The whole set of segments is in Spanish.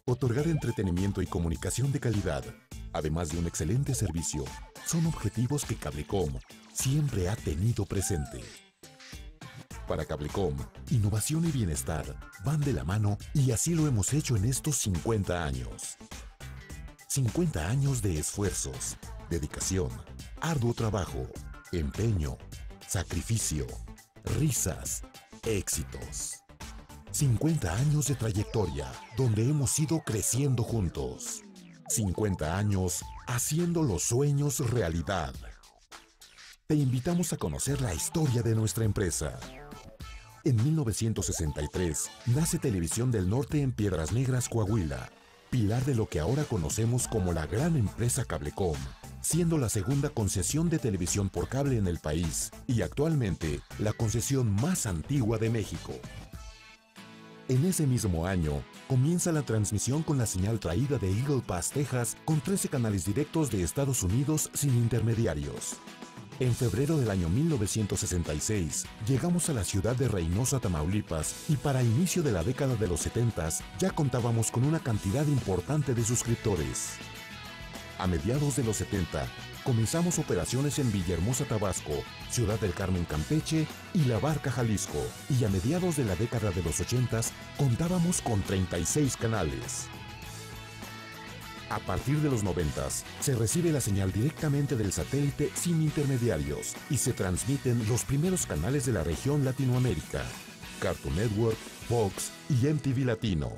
Otorgar entretenimiento y comunicación de calidad, además de un excelente servicio, son objetivos que Cablecom siempre ha tenido presente. Para Cablecom, innovación y bienestar van de la mano y así lo hemos hecho en estos 50 años. 50 años de esfuerzos, dedicación, arduo trabajo, empeño, sacrificio, risas, éxitos. 50 años de trayectoria donde hemos ido creciendo juntos. 50 años haciendo los sueños realidad. Te invitamos a conocer la historia de nuestra empresa. En 1963 nace Televisión del Norte en Piedras Negras, Coahuila, pilar de lo que ahora conocemos como la gran empresa Cablecom, siendo la segunda concesión de televisión por cable en el país y actualmente la concesión más antigua de México. En ese mismo año, comienza la transmisión con la señal traída de Eagle Pass, Texas, con 13 canales directos de Estados Unidos sin intermediarios. En febrero del año 1966, llegamos a la ciudad de Reynosa, Tamaulipas, y para inicio de la década de los 70s ya contábamos con una cantidad importante de suscriptores. A mediados de los 70, comenzamos operaciones en Villahermosa, Tabasco, Ciudad del Carmen, Campeche y La Barca, Jalisco, y a mediados de la década de los 80s contábamos con 36 canales. A partir de los 90s, se recibe la señal directamente del satélite sin intermediarios y se transmiten los primeros canales de la región Latinoamérica: Cartoon Network, Fox y MTV Latino.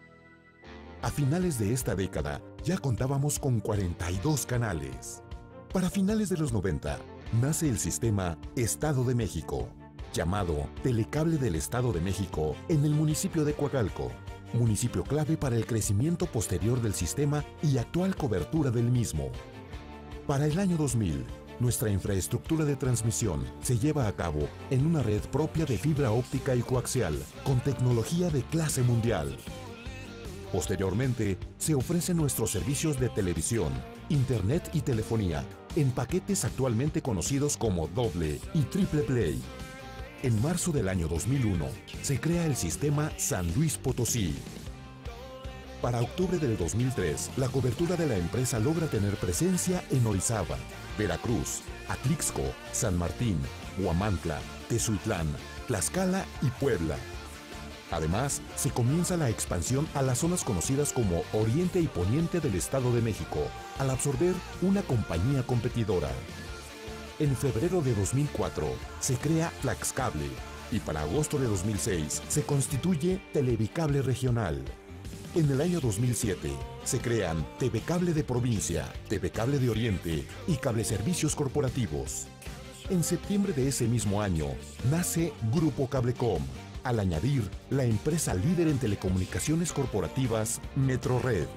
A finales de esta década, ya contábamos con 42 canales. Para finales de los 90, nace el sistema Estado de México, llamado Telecable del Estado de México, en el municipio de Coacalco, municipio clave para el crecimiento posterior del sistema y actual cobertura del mismo. Para el año 2000, nuestra infraestructura de transmisión se lleva a cabo en una red propia de fibra óptica y coaxial, con tecnología de clase mundial. Posteriormente, se ofrecen nuestros servicios de televisión, internet y telefonía, en paquetes actualmente conocidos como doble y triple play. En marzo del año 2001, se crea el sistema San Luis Potosí. Para octubre del 2003, la cobertura de la empresa logra tener presencia en Orizaba, Veracruz, Atlixco, San Martín, Huamantla, Tezuitlán, Tlaxcala y Puebla. Además, se comienza la expansión a las zonas conocidas como Oriente y Poniente del Estado de México, al absorber una compañía competidora. En febrero de 2004, se crea Tlaxcable y para agosto de 2006 se constituye Televicable Regional. En el año 2007, se crean TV Cable de Provincia, TV Cable de Oriente y Cable Servicios Corporativos. En septiembre de ese mismo año, nace Grupo Cablecom, al añadir la empresa líder en telecomunicaciones corporativas MetroRed.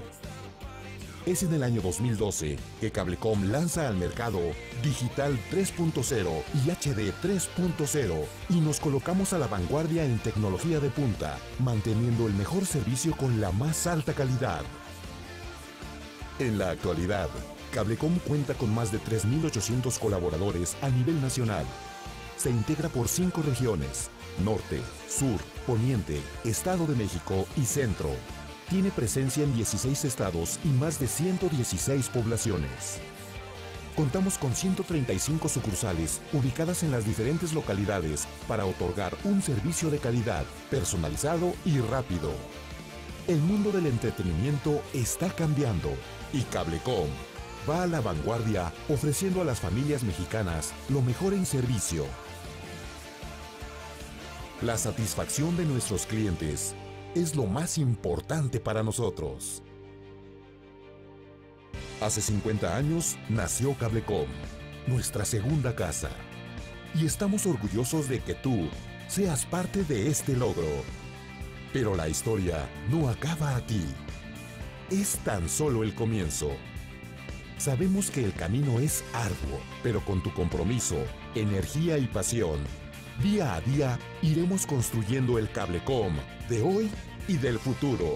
Es en el año 2012 que Cablecom lanza al mercado Digital 3.0 y HD 3.0 y nos colocamos a la vanguardia en tecnología de punta, manteniendo el mejor servicio con la más alta calidad. En la actualidad, Cablecom cuenta con más de 3.800 colaboradores a nivel nacional. Se integra por 5 regiones: Norte, Sur, Poniente, Estado de México y Centro. Tiene presencia en 16 estados y más de 116 poblaciones. Contamos con 135 sucursales ubicadas en las diferentes localidades para otorgar un servicio de calidad, personalizado y rápido. El mundo del entretenimiento está cambiando y Cablecom va a la vanguardia ofreciendo a las familias mexicanas lo mejor en servicio. La satisfacción de nuestros clientes es lo más importante para nosotros. Hace 50 años nació Cablecom, nuestra segunda casa. Y estamos orgullosos de que tú seas parte de este logro. Pero la historia no acaba aquí. Es tan solo el comienzo. Sabemos que el camino es arduo, pero con tu compromiso, energía y pasión, día a día iremos construyendo el Cablecom de hoy y del futuro.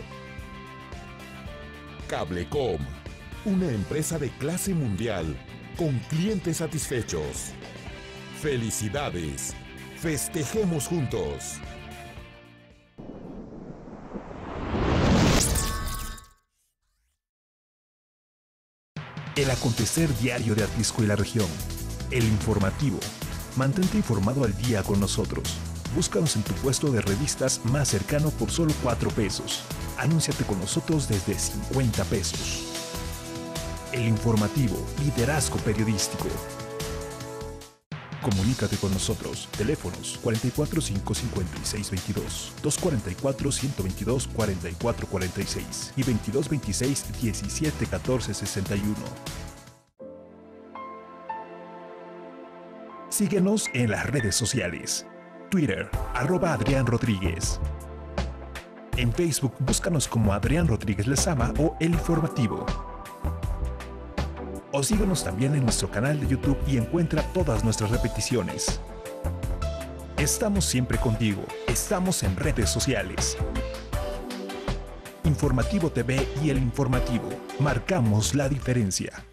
Cablecom, una empresa de clase mundial con clientes satisfechos. ¡Felicidades! ¡Festejemos juntos! El acontecer diario de Atlisco y la región. El informativo. Mantente informado al día con nosotros. Búscanos en tu puesto de revistas más cercano por solo 4 pesos. Anúnciate con nosotros desde 50 pesos. El informativo, liderazgo periodístico. Comunícate con nosotros. Teléfonos 445-5622, 244-122-4446 y 2226-171461. Síguenos en las redes sociales. Twitter, @Adrián Rodríguez. En Facebook, búscanos como Adrián Rodríguez Lezama o El Informativo. O síguenos también en nuestro canal de YouTube y encuentra todas nuestras repeticiones. Estamos siempre contigo. Estamos en redes sociales. Informativo TV y El Informativo. Marcamos la diferencia.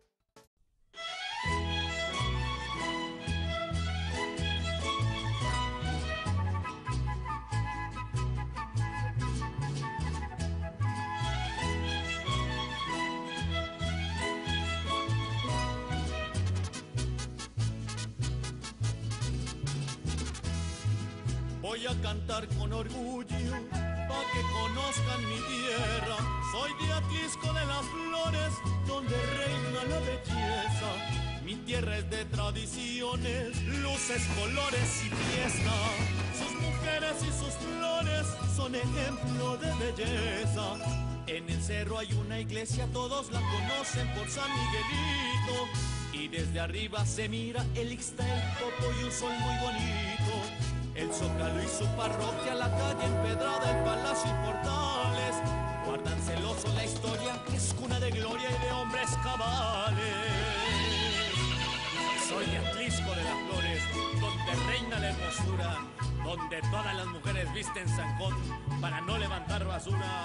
Voy a cantar con orgullo, pa' que conozcan mi tierra. Soy de Atlisco de las Flores, donde reina la belleza. Mi tierra es de tradiciones, luces, colores y fiesta. Sus mujeres y sus flores son ejemplo de belleza. En el cerro hay una iglesia, todos la conocen por San Miguelito. Y desde arriba se mira el Ixta, el Popo y un sol muy bonito. El Zócalo y su parroquia, la calle empedrada, el palacio y portales guardan celoso la historia, que es cuna de gloria y de hombres cabales. Soy de Atlisco de las Flores, donde reina la hermosura, donde todas las mujeres visten zancón para no levantar basura.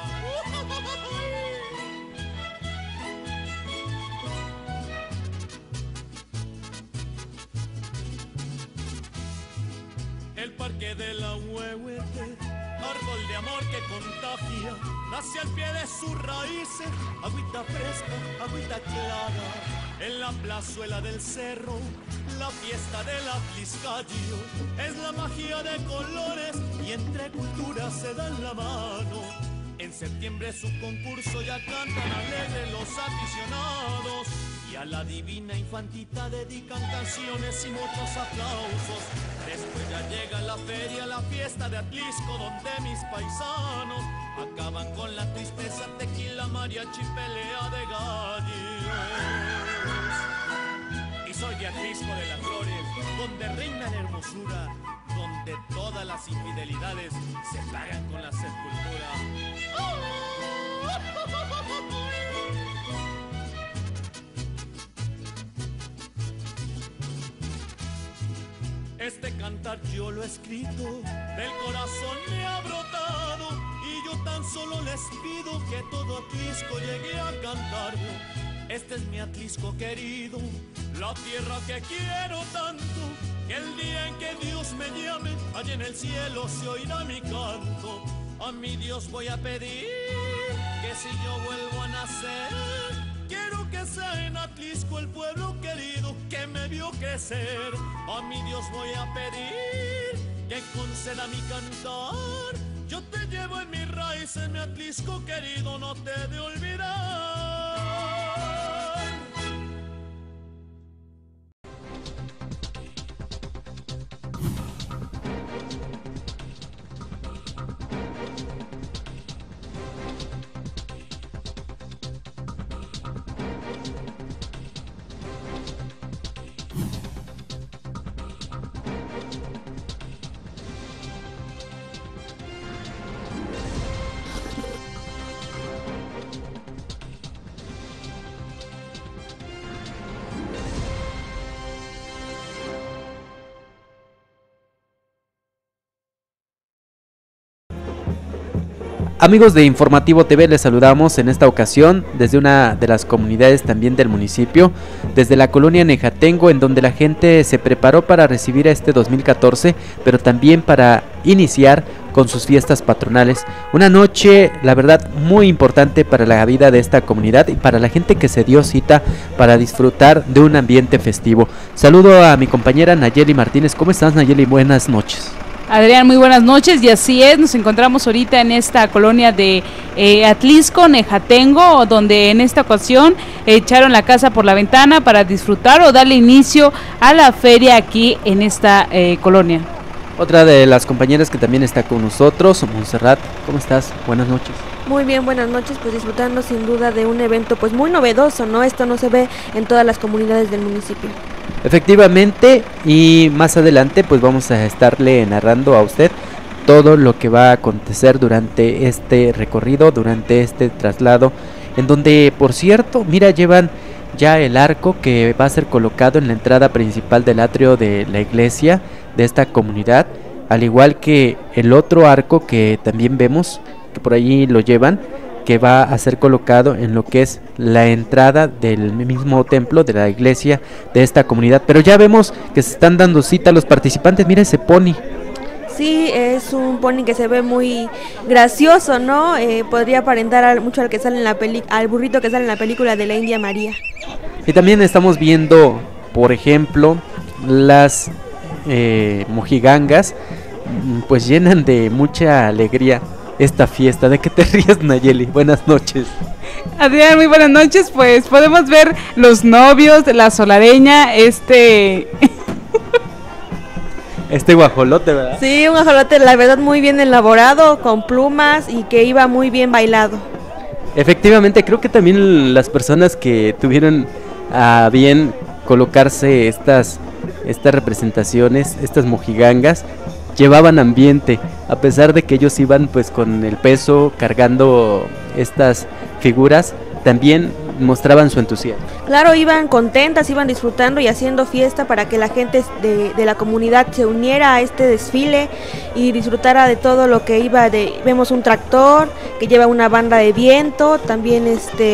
El parque de la Huehuete, árbol de amor que contagia, nace al pie de sus raíces, agüita fresca, agüita clara. En la plazuela del cerro, la fiesta del Atliscallo, es la magia de colores y entre culturas se dan la mano. En septiembre su concurso ya cantan alegres los aficionados, y a la divina infantita dedican canciones y muchos aplausos. Después ya llega la feria, la fiesta de Atlisco, donde mis paisanos acaban con la tristeza, tequila, mariachi, pelea de gallos. Y soy de Atlisco de las Flores, donde reina la hermosura, donde todas las infidelidades se pagan con la sepultura. Este cantar yo lo he escrito, del corazón me ha brotado, y yo tan solo les pido que todo Atlisco llegue a cantarlo. Este es mi Atlisco querido, la tierra que quiero tanto, que el día en que Dios me llame, allá en el cielo se oirá mi canto. A mi Dios voy a pedir que si yo vuelvo a nacer, quiero que sea en Atlisco el pueblo querido que me vio crecer. A mi Dios voy a pedir que conceda mi cantar. Yo te llevo en mis raíces, mi Atlisco querido, no te he de olvidar. Amigos de Informativo TV, les saludamos en esta ocasión desde una de las comunidades también del municipio, desde la colonia Nejatengo, en donde la gente se preparó para recibir este 2014, pero también para iniciar con sus fiestas patronales. Una noche, la verdad, muy importante para la vida de esta comunidad y para la gente que se dio cita para disfrutar de un ambiente festivo. Saludo a mi compañera Nayeli Martínez. ¿Cómo estás, Nayeli? Buenas noches. Adrián, muy buenas noches, y así es, nos encontramos ahorita en esta colonia de Atlisco, Nejatengo, donde en esta ocasión echaron la casa por la ventana para disfrutar o darle inicio a la feria aquí en esta colonia. Otra de las compañeras que también está con nosotros, Montserrat, ¿cómo estás? Buenas noches. Muy bien, buenas noches, pues disfrutando sin duda de un evento pues muy novedoso, ¿no? Esto no se ve en todas las comunidades del municipio. Efectivamente, y más adelante pues vamos a estarle narrando a usted todo lo que va a acontecer durante este recorrido, durante este traslado, en donde, por cierto, mira, llevan ya el arco que va a ser colocado en la entrada principal del atrio de la iglesia de esta comunidad, al igual que el otro arco que también vemos, que por allí lo llevan, que va a ser colocado en lo que es la entrada del mismo templo de la iglesia de esta comunidad. Pero ya vemos que se están dando cita a los participantes. Mira ese pony. Sí, es un pony que se ve muy gracioso, ¿no? Podría aparentar mucho al que sale en la al burrito que sale en la película de la India María. Y también estamos viendo, por ejemplo, las mojigangas, pues llenan de mucha alegría esta fiesta. ¿De qué te ríes, Nayeli? Buenas noches. Adrián, muy buenas noches, pues podemos ver los novios de la solareña, este guajolote, ¿verdad? Sí, un guajolote, la verdad, muy bien elaborado, con plumas y que iba muy bien bailado. Efectivamente, creo que también las personas que tuvieron a bien colocarse estas representaciones, estas mojigangas, llevaban ambiente, a pesar de que ellos iban pues con el peso cargando estas figuras, también mostraban su entusiasmo. Claro, iban contentas, iban disfrutando y haciendo fiesta para que la gente de la comunidad se uniera a este desfile y disfrutara de todo lo que iba vemos un tractor que lleva una banda de viento, también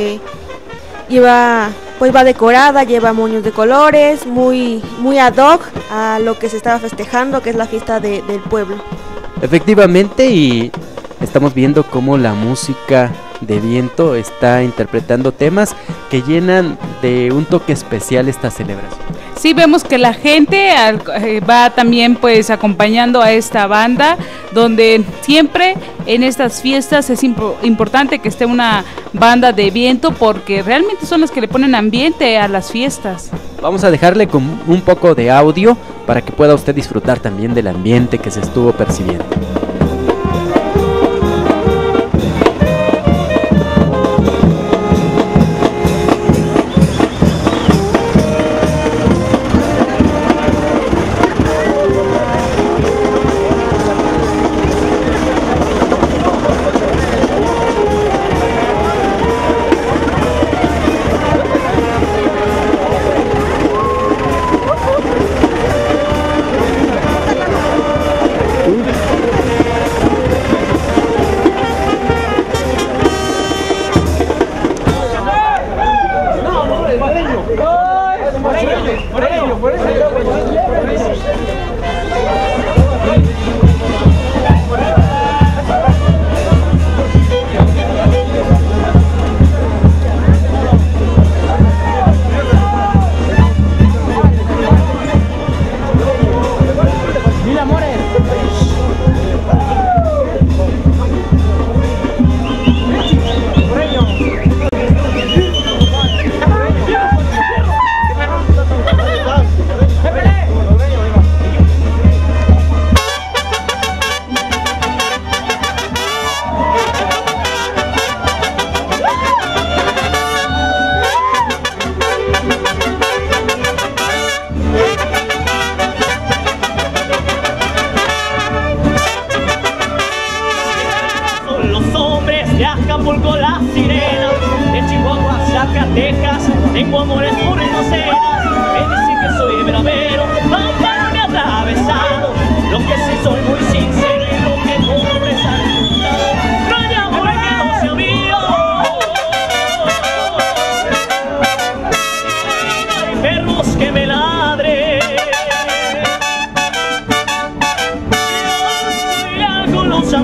va decorada, lleva moños de colores, muy ad hoc a lo que se estaba festejando, que es la fiesta del pueblo. Efectivamente, y estamos viendo cómo la música de viento está interpretando temas que llenan de un toque especial esta celebración. Sí, vemos que la gente va también pues acompañando a esta banda, donde siempre en estas fiestas es importante que esté una banda de viento, porque realmente son las que le ponen ambiente a las fiestas. Vamos a dejarle con un poco de audio para que pueda usted disfrutar también del ambiente que se estuvo percibiendo. Acapulco las sirenas, de Chihuahua a Zacatecas, tengo amores por inocenas, me dicen que soy bravero, aunque me ha atravesado, lo que sí soy muy sincero y lo que no me sale, no hay amor que no sea mío, no hay perros que me ladren, yo soy algo los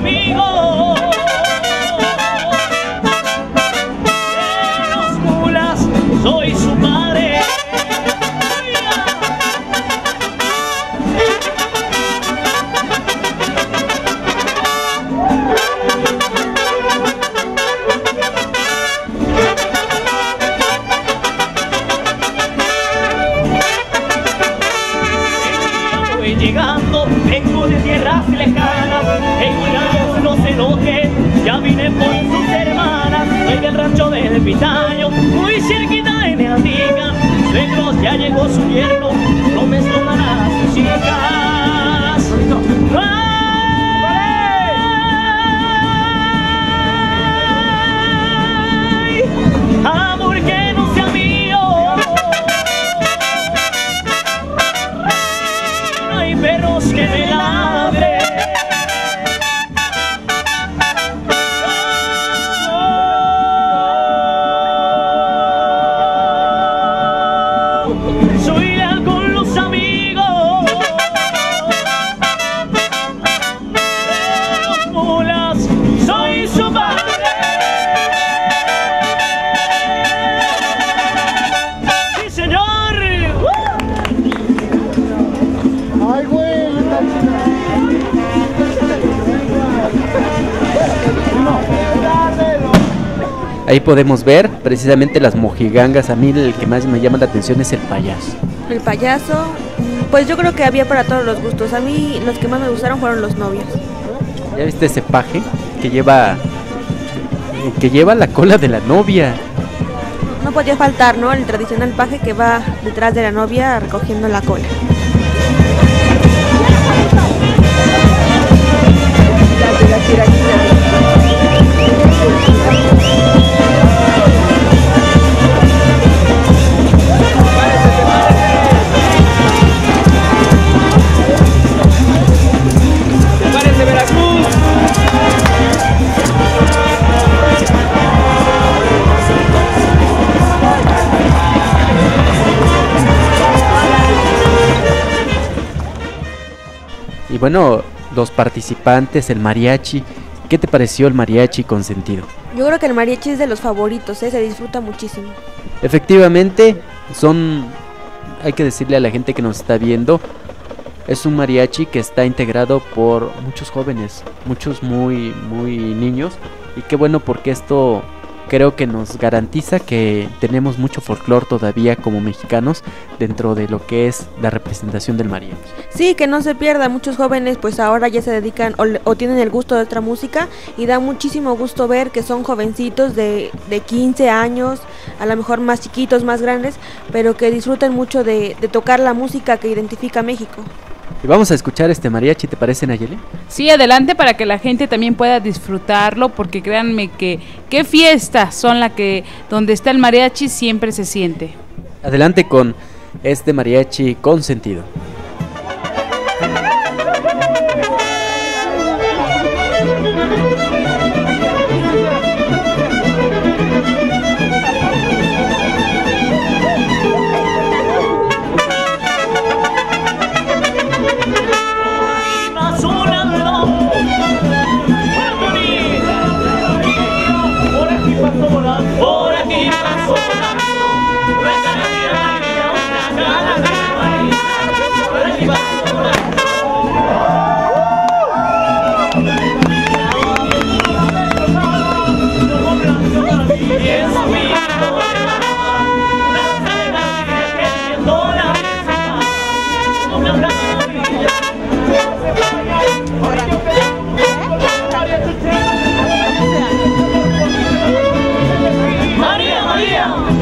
ermitaño, muy cerquita de mi amiga. Suegros, ya llegó su yerno, no me escondan a sus hijas. Ay, amor que no sea mío. No hay perros que me ladren. Soy leal con los amigos, de los mulas, soy su padre. Sí, señor. Ay, güey, Ahí podemos ver precisamente las mojigangas. A mí el que más me llama la atención es el payaso. El payaso, pues yo creo que había para todos los gustos. A mí los que más me gustaron fueron los novios. ¿Ya viste ese paje que lleva la cola de la novia? No podía faltar, ¿no? El tradicional paje que va detrás de la novia recogiendo la cola. Y bueno, los participantes, el mariachi. ¿Qué te pareció el mariachi Consentido? Yo creo que el mariachi es de los favoritos, se disfruta muchísimo. Efectivamente, hay que decirle a la gente que nos está viendo, es un mariachi que está integrado por muchos jóvenes, muchos muy niños, y qué bueno porque esto creo que nos garantiza que tenemos mucho folclore todavía como mexicanos dentro de lo que es la representación del mariachi. Sí, que no se pierda, muchos jóvenes pues ahora ya se dedican o tienen el gusto de otra música y da muchísimo gusto ver que son jovencitos de 15 años, a lo mejor más chiquitos, más grandes, pero que disfrutan mucho de tocar la música que identifica a México. Y vamos a escuchar este mariachi, ¿te parece, Nayeli? Sí, adelante para que la gente también pueda disfrutarlo, porque créanme que qué fiestas son donde está el mariachi siempre se siente. Adelante con este mariachi Consentido. María, María.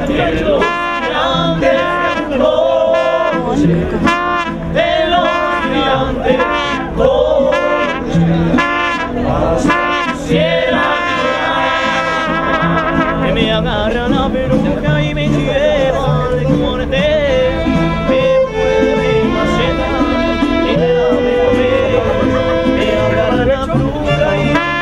Me agarran la peluca y me llevan de corte, me vuelven a sentar y me la bebé. Me agarran la peluca y me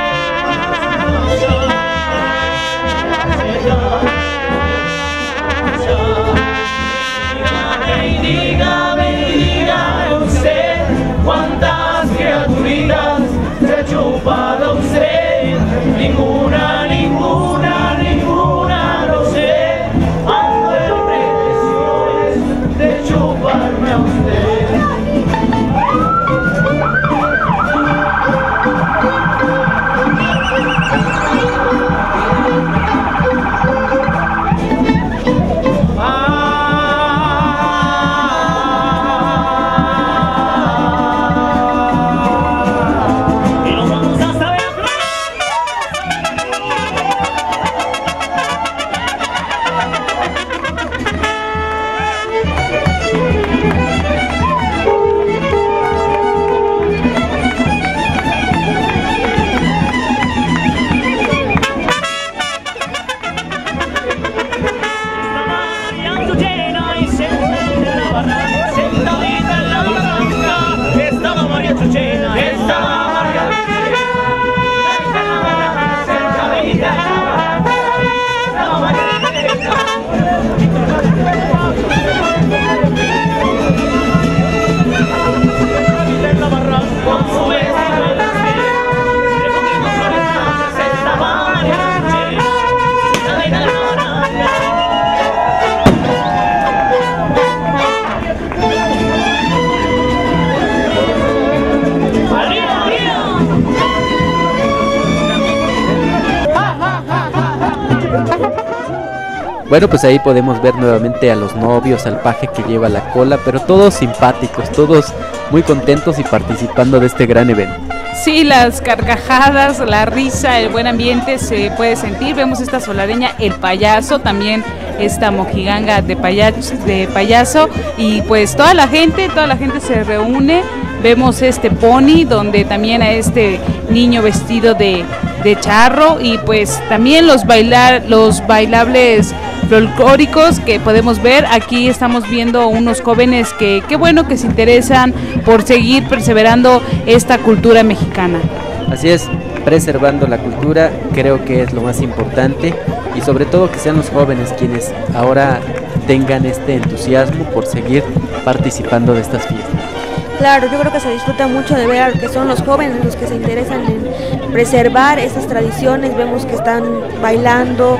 dígame usted cuántas criaturitas se ha chupado usted. Ninguna, ninguna, ninguna, no sé. Ando en pretensiones de chuparme a usted. Bueno, pues ahí podemos ver nuevamente a los novios, al paje que lleva la cola, pero todos simpáticos, todos muy contentos y participando de este gran evento. Sí, las carcajadas, la risa, el buen ambiente se puede sentir. Vemos esta solareña, el payaso, también esta mojiganga de payaso y pues toda la gente se reúne. Vemos este pony donde también a este niño vestido de charro y pues también los bailables folclóricos que podemos ver. Aquí estamos viendo unos jóvenes que qué bueno que se interesan por seguir perseverando esta cultura mexicana. Así es, preservando la cultura creo que es lo más importante y sobre todo que sean los jóvenes quienes ahora tengan este entusiasmo por seguir participando de estas fiestas. Claro, yo creo que se disfruta mucho de ver a que son los jóvenes los que se interesan en preservar esas tradiciones. Vemos que están bailando.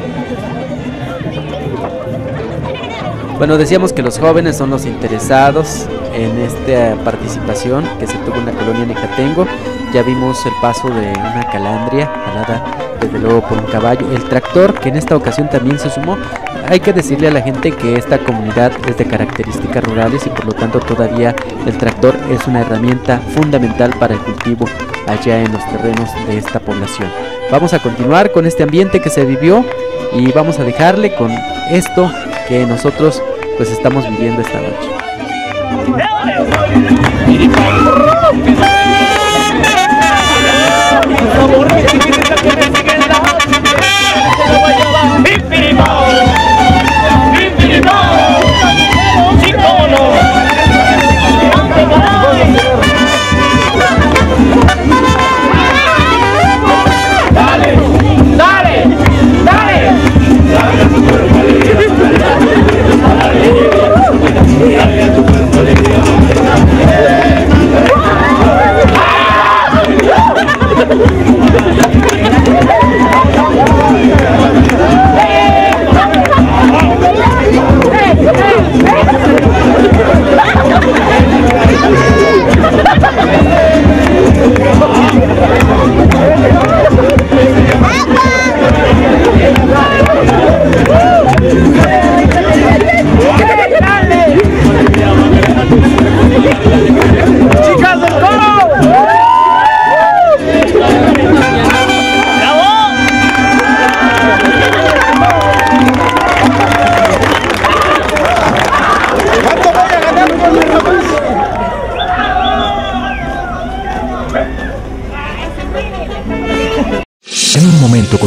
Bueno, decíamos que los jóvenes son los interesados en esta participación que se tuvo en la colonia Nejatengo. Ya vimos el paso de una calandria, jalada desde luego por un caballo, el tractor que en esta ocasión también se sumó. Hay que decirle a la gente que esta comunidad es de características rurales y por lo tanto todavía el tractor es una herramienta fundamental para el cultivo allá en los terrenos de esta población. Vamos a continuar con este ambiente que se vivió y vamos a dejarle con esto que nosotros pues estamos viviendo esta noche. Dale,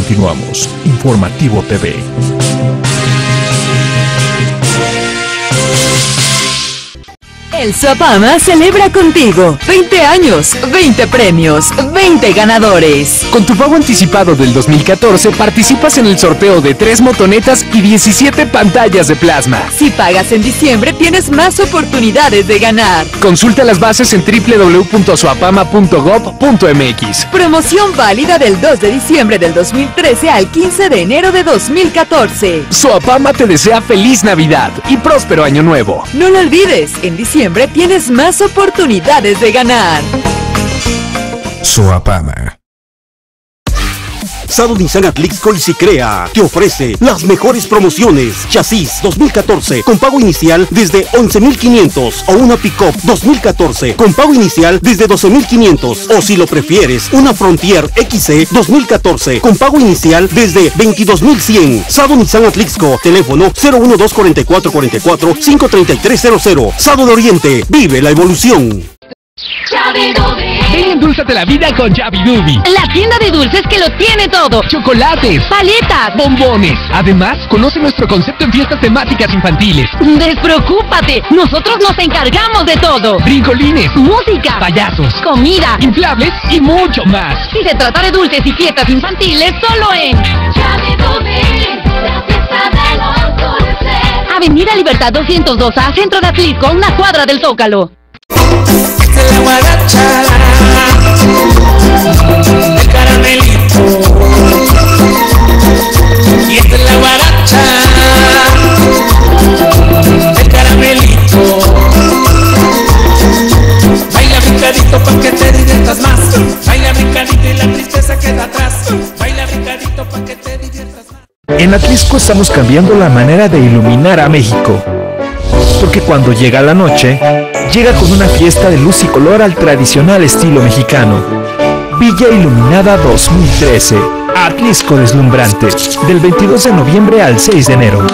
continuamos. Informativo TV. El Suapama celebra contigo 20 años, 20 premios, 20 ganadores. Con tu pago anticipado del 2014 participas en el sorteo de 3 motonetas y 17 pantallas de plasma. Si pagas en diciembre tienes más oportunidades de ganar. Consulta las bases en www.suapama.gov.mx. Promoción válida del 2 de diciembre del 2013 al 15 de enero de 2014. Suapama te desea feliz Navidad y próspero año nuevo. No lo olvides, en diciembre tienes más oportunidades de ganar. Suapama. Sado Nissan Atlixco y Sicrea te ofrece las mejores promociones. Chasis 2014 con pago inicial desde 11,500 o una Pickup 2014 con pago inicial desde 12,500 o si lo prefieres una Frontier XC 2014 con pago inicial desde 22,100. Sado Nissan Atlixco, teléfono 012-4444-53300. Sado de Oriente, vive la evolución. Ven y endúlzate la vida con Yabidubi. La tienda de dulces que lo tiene todo. Chocolates, paletas, bombones. Además, conoce nuestro concepto en fiestas temáticas infantiles. Despreocúpate, nosotros nos encargamos de todo. Brincolines, música, payasos, comida, inflables y mucho más. Si se trata de dulces y fiestas infantiles, solo en Yabidubi, la fiesta de los dulces. Avenida Libertad 202A, Centro de Atlixco, una cuadra del Zócalo. La guaracha, el caramelito, y esta es la guaracha, el caramelito. Baila brincadito pa' que te diviertas más. Baila brincadito y la tristeza queda atrás. Baila brincadito pa' que te diviertas más. En Atlixco estamos cambiando la manera de iluminar a México. Porque cuando llega la noche, llega con una fiesta de luz y color al tradicional estilo mexicano. Villa Iluminada 2013, Atlixco deslumbrante, del 22 de noviembre al 6 de enero.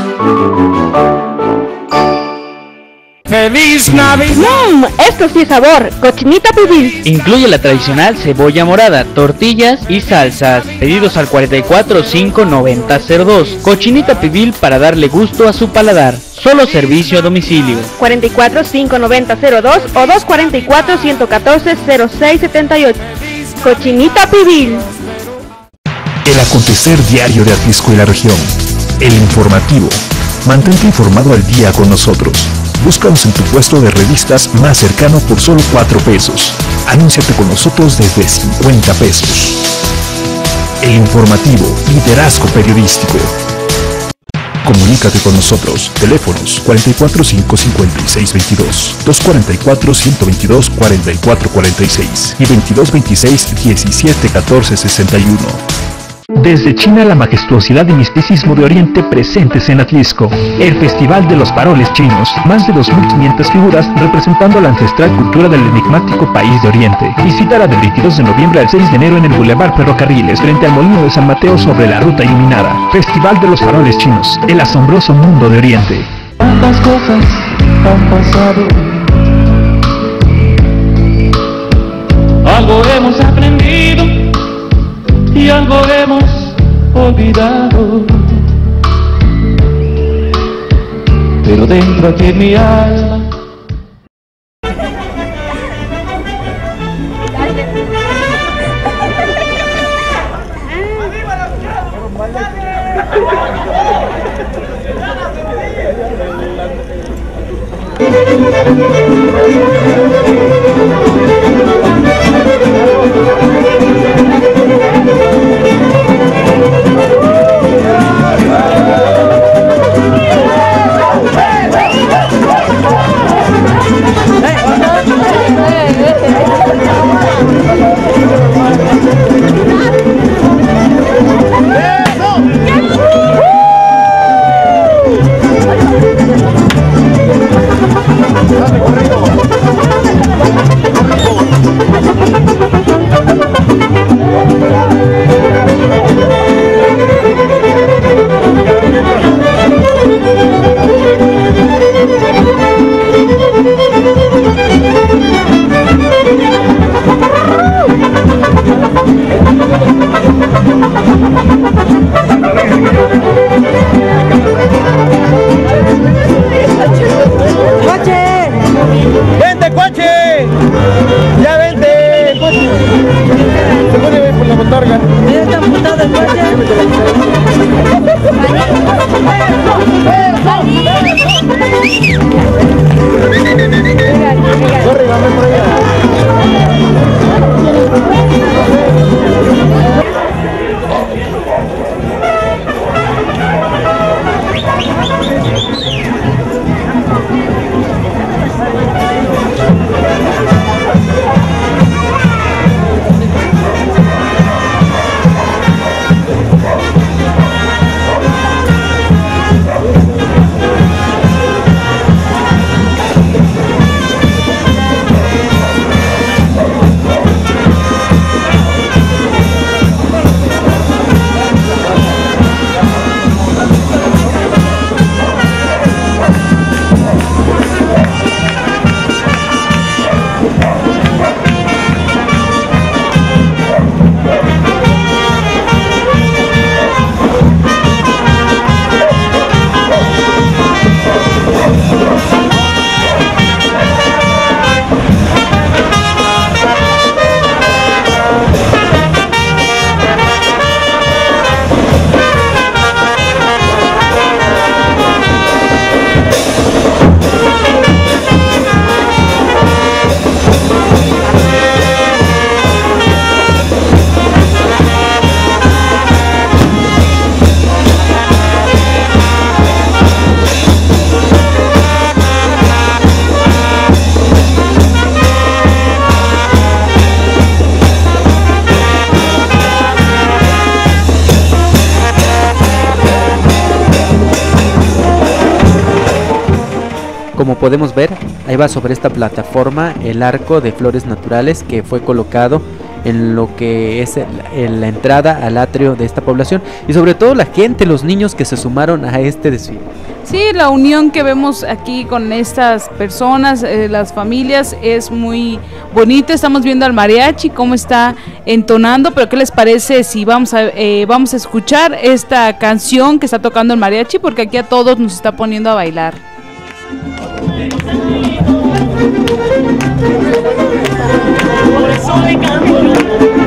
¡Feliz Navidad! Esto sí es sabor, cochinita pibil. Incluye la tradicional cebolla morada, tortillas y salsas. Pedidos al 44-590-02. Cochinita pibil para darle gusto a su paladar. Solo servicio a domicilio. 44-590-02 o 244-114-0678. Cochinita pibil. El acontecer diario de Atlixco y la región. El informativo. Mantente informado al día con nosotros. Búscanos en tu puesto de revistas más cercano por solo 4 pesos. Anúnciate con nosotros desde 50 pesos. El informativo, liderazgo periodístico. Comunícate con nosotros. Teléfonos 445-5622, 244-122-4446 y 2226-171461. Desde China, la majestuosidad y misticismo de Oriente presentes en Atlixco. El Festival de los Faroles Chinos. Más de 2.500 figuras representando la ancestral cultura del enigmático país de Oriente. Visítala del 22 de noviembre al 6 de enero en el Boulevard Ferrocarriles, frente al Molino de San Mateo sobre la Ruta Iluminada. Festival de los Faroles Chinos. El asombroso mundo de Oriente. ¿Cuántas cosas han pasado? Algo hemos aprendido y algo hemos olvidado, pero dentro aquí en mi alma ¡Coche! ¡Vente, coche! ¡Ya vente! ¡Coche! Se puede ver por la botarga. Ya está montado el coche. Corre, vamos por allá. Como podemos ver, ahí va sobre esta plataforma el arco de flores naturales que fue colocado en lo que es la entrada al atrio de esta población, y sobre todo la gente, los niños que se sumaron a este desfile. Sí, la unión que vemos aquí con estas personas, las familias, es muy bonita. Estamos viendo al mariachi cómo está entonando, pero ¿qué les parece si vamos a escuchar esta canción que está tocando el mariachi? Porque aquí a todos nos está poniendo a bailar. Por eso le canto yo,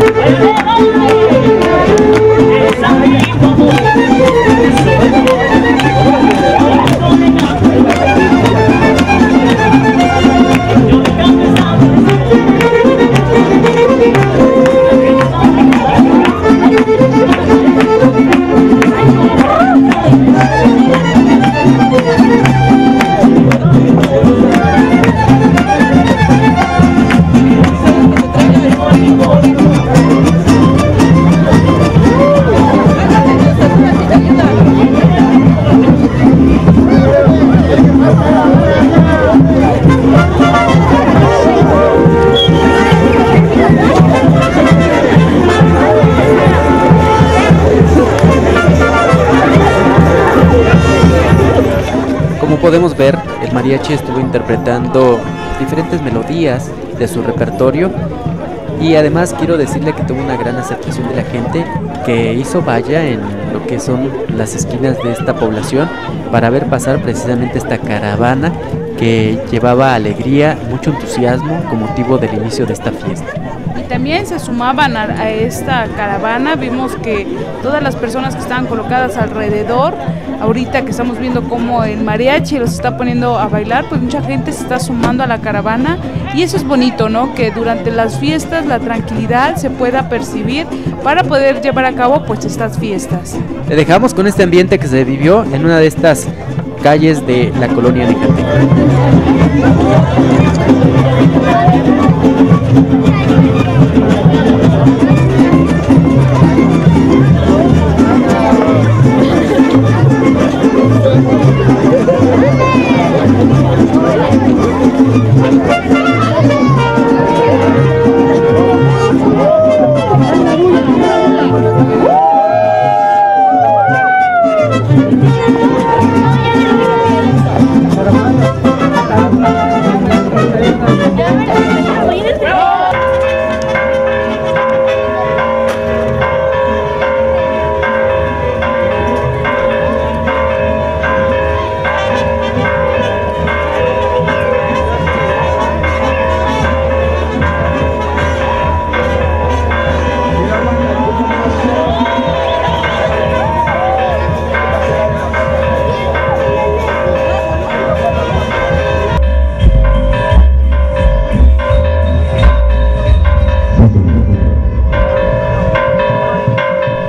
podemos ver, el mariachi estuvo interpretando diferentes melodías de su repertorio, y además quiero decirle que tuvo una gran aceptación de la gente, que hizo valla en lo que son las esquinas de esta población para ver pasar precisamente esta caravana que llevaba alegría, mucho entusiasmo con motivo del inicio de esta fiesta. Y también se sumaban a esta caravana, vimos que todas las personas que estaban colocadas alrededor, ahorita que estamos viendo cómo el mariachi los está poniendo a bailar, pues mucha gente se está sumando a la caravana, y eso es bonito, ¿no? Que durante las fiestas la tranquilidad se pueda percibir para poder llevar a cabo pues estas fiestas. Le dejamos con este ambiente que se vivió en una de estas calles de la colonia de Nejatengo.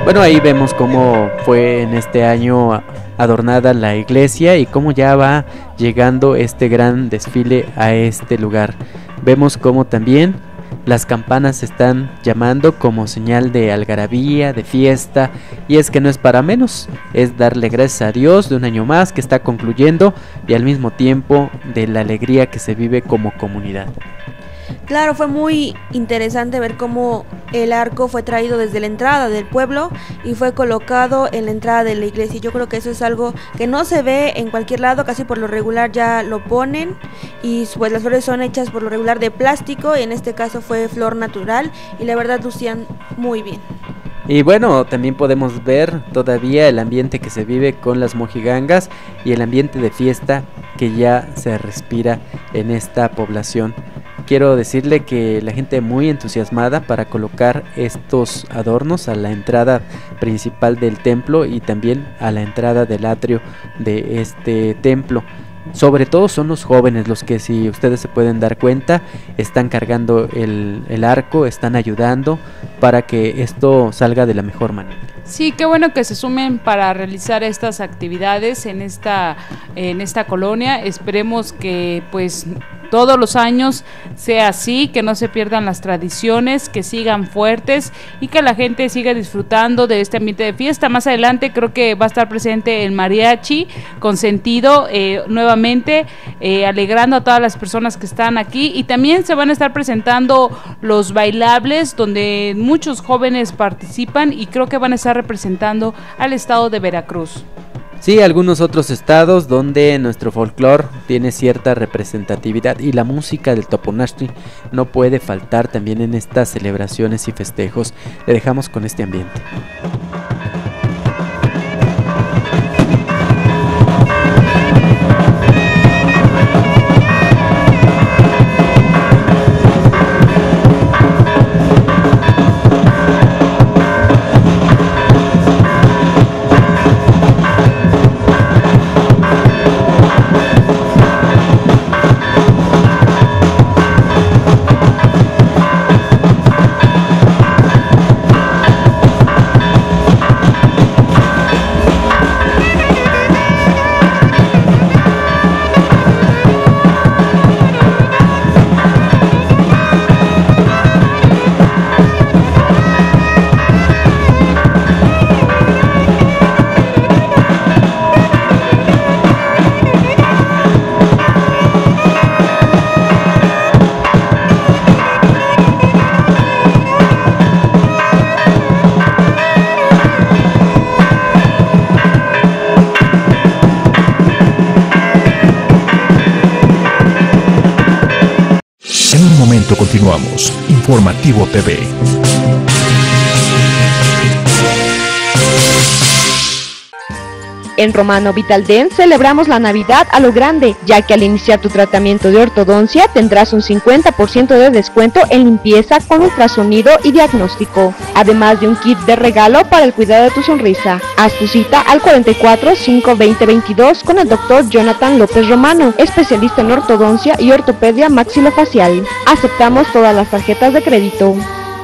Bueno, ahí vemos cómo fue en este año adornada la iglesia y cómo ya va llegando este gran desfile a este lugar. Vemos cómo también las campanas están llamando como señal de algarabía, de fiesta, y es que no es para menos, es darle gracias a Dios de un año más que está concluyendo y al mismo tiempo de la alegría que se vive como comunidad. Claro, fue muy interesante ver cómo el arco fue traído desde la entrada del pueblo y fue colocado en la entrada de la iglesia. Yo creo que eso es algo que no se ve en cualquier lado, casi por lo regular ya lo ponen, y pues las flores son hechas por lo regular de plástico, y en este caso fue flor natural y la verdad lucían muy bien. Y bueno, también podemos ver todavía el ambiente que se vive con las mojigangas y el ambiente de fiesta que ya se respira en esta población. Quiero decirle que la gente muy entusiasmada para colocar estos adornos a la entrada principal del templo y también a la entrada del atrio de este templo. Sobre todo son los jóvenes los que, si ustedes se pueden dar cuenta, están cargando el arco, están ayudando para que esto salga de la mejor manera. Sí, qué bueno que se sumen para realizar estas actividades en esta colonia. Esperemos que pues todos los años sea así, que no se pierdan las tradiciones, que sigan fuertes y que la gente siga disfrutando de este ambiente de fiesta. Más adelante creo que va a estar presente el mariachi Consentido nuevamente, alegrando a todas las personas que están aquí, y también se van a estar presentando los bailables donde muchos jóvenes participan y creo que van a estar representando al estado de Veracruz. Sí, algunos otros estados donde nuestro folclore tiene cierta representatividad y la música del Toponashti no puede faltar también en estas celebraciones y festejos. Le dejamos con este ambiente. Continuamos. Informativo TV. En Romano Vitaldent celebramos la Navidad a lo grande, ya que al iniciar tu tratamiento de ortodoncia tendrás un 50% de descuento en limpieza con ultrasonido y diagnóstico, además de un kit de regalo para el cuidado de tu sonrisa. Haz tu cita al 44 520 22 con el Dr. Jonathan López Romano, especialista en ortodoncia y ortopedia maxilofacial. Aceptamos todas las tarjetas de crédito.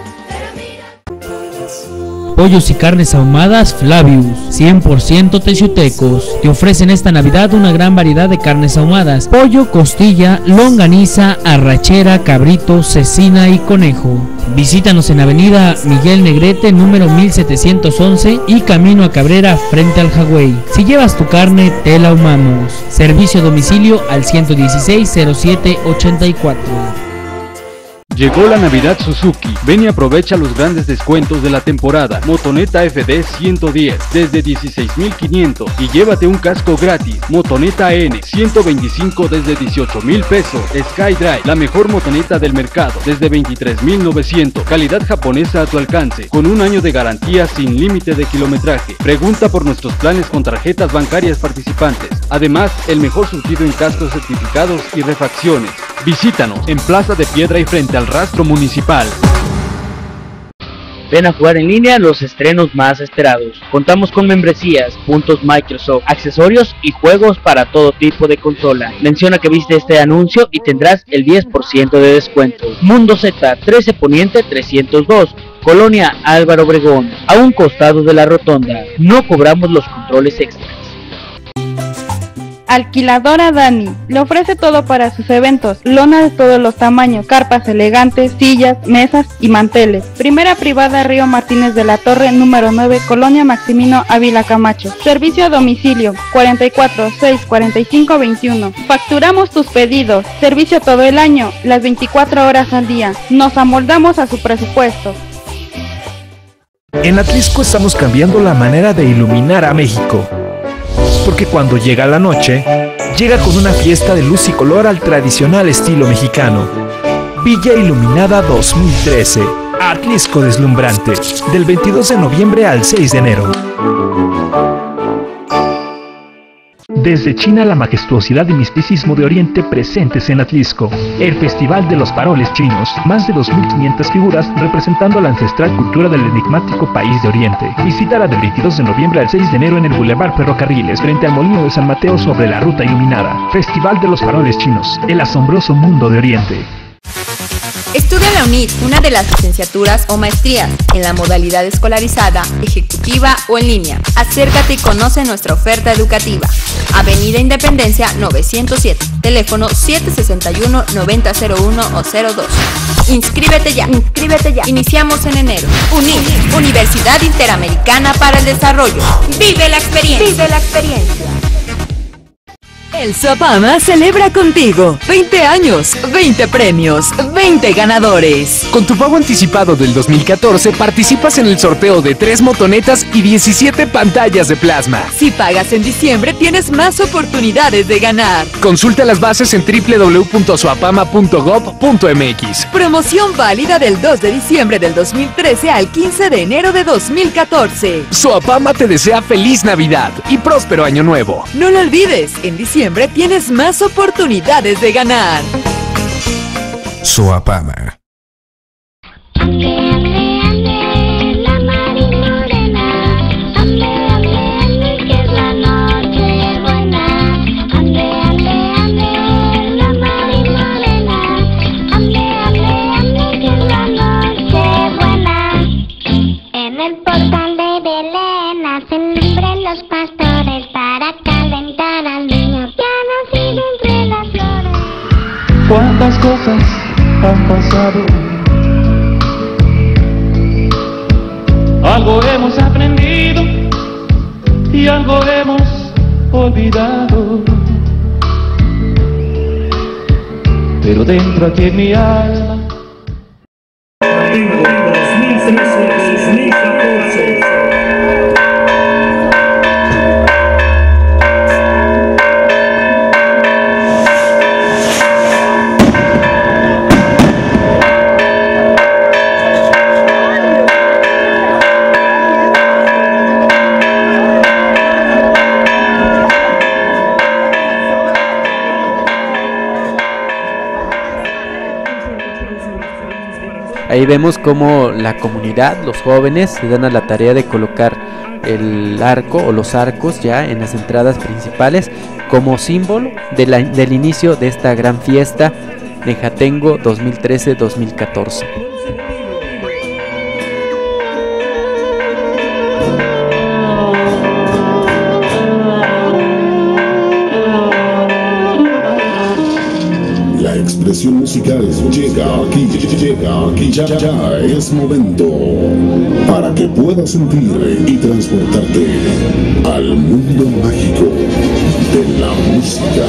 Pollos y carnes ahumadas Flavius, 100% teciutecos. Te ofrecen esta Navidad una gran variedad de carnes ahumadas: pollo, costilla, longaniza, arrachera, cabrito, cecina y conejo. Visítanos en Avenida Miguel Negrete, número 1711 y Camino a Cabrera, frente al Hawái. Si llevas tu carne, te la ahumamos. Servicio a domicilio al 116-07-84. Llegó la Navidad Suzuki. Ven y aprovecha los grandes descuentos de la temporada. Motoneta FD 110 desde 16,500 y llévate un casco gratis. Motoneta N 125 desde 18,000 pesos. SkyDrive, la mejor motoneta del mercado, desde 23,900. Calidad japonesa a tu alcance, con un año de garantía sin límite de kilometraje. Pregunta por nuestros planes con tarjetas bancarias participantes. Además, el mejor surtido en cascos certificados y refacciones. Visítanos en Plaza de Piedra y frente al Rastro Municipal. Ven a jugar en línea los estrenos más esperados. Contamos con membresías, puntos Microsoft, accesorios y juegos para todo tipo de consola. Menciona que viste este anuncio y tendrás el 10% de descuento. Mundo Z, 13 Poniente 302. Colonia Álvaro Obregón, a un costado de la rotonda. No cobramos los controles extras. Alquiladora Dani le ofrece todo para sus eventos, lona de todos los tamaños, carpas elegantes, sillas, mesas y manteles. Primera privada Río Martínez de la Torre, número 9, Colonia Maximino Ávila Camacho. Servicio a domicilio 44 6 45 21. Facturamos tus pedidos. Servicio todo el año, las 24 horas al día. Nos amoldamos a su presupuesto. En Atlisco estamos cambiando la manera de iluminar a México. Porque cuando llega la noche, llega con una fiesta de luz y color al tradicional estilo mexicano. Villa Iluminada 2013, Atlisco deslumbrante, del 22 de noviembre al 6 de enero. Desde China, la majestuosidad y misticismo de Oriente presentes en Atlisco. El Festival de los Faroles Chinos. Más de 2.500 figuras representando la ancestral cultura del enigmático país de Oriente. Visítala del 22 de noviembre al 6 de enero en el Boulevard Ferrocarriles, frente al Molino de San Mateo sobre la Ruta Iluminada. Festival de los Faroles Chinos. El asombroso mundo de Oriente. Estudia en la UNIT una de las licenciaturas o maestrías en la modalidad escolarizada, ejecutiva o en línea. Acércate y conoce nuestra oferta educativa. Avenida Independencia 907, teléfono 761-9001 o 02. Inscríbete ya. Iniciamos en enero. UNIT, Universidad Interamericana para el Desarrollo. Vive la experiencia. El Suapama celebra contigo 20 años, 20 premios, 20 ganadores. Con tu pago anticipado del 2014 participas en el sorteo de 3 motonetas y 17 pantallas de plasma. Si pagas en diciembre tienes más oportunidades de ganar. Consulta las bases en www.suapama.gov.mx. Promoción válida del 2 de diciembre del 2013 al 15 de enero de 2014. Suapama te desea feliz Navidad y próspero año nuevo. No lo olvides, en diciembre tienes más oportunidades de ganar. Suapama. En el portal de Belén hacen lumbre los pastores para calentar al niño. Ya nacido entre las flores. ¿Cuántas cosas han pasado? Algo hemos aprendido y algo hemos olvidado. Pero dentro aquí en mi alma tengo 2013, 2014. Ahí vemos cómo la comunidad, los jóvenes, se dan a la tarea de colocar el arco o los arcos ya en las entradas principales como símbolo del inicio de esta gran fiesta Nejatengo 2013-2014. La expresión musical llega aquí, ya es momento para que puedas sentir y transportarte al mundo mágico de la música,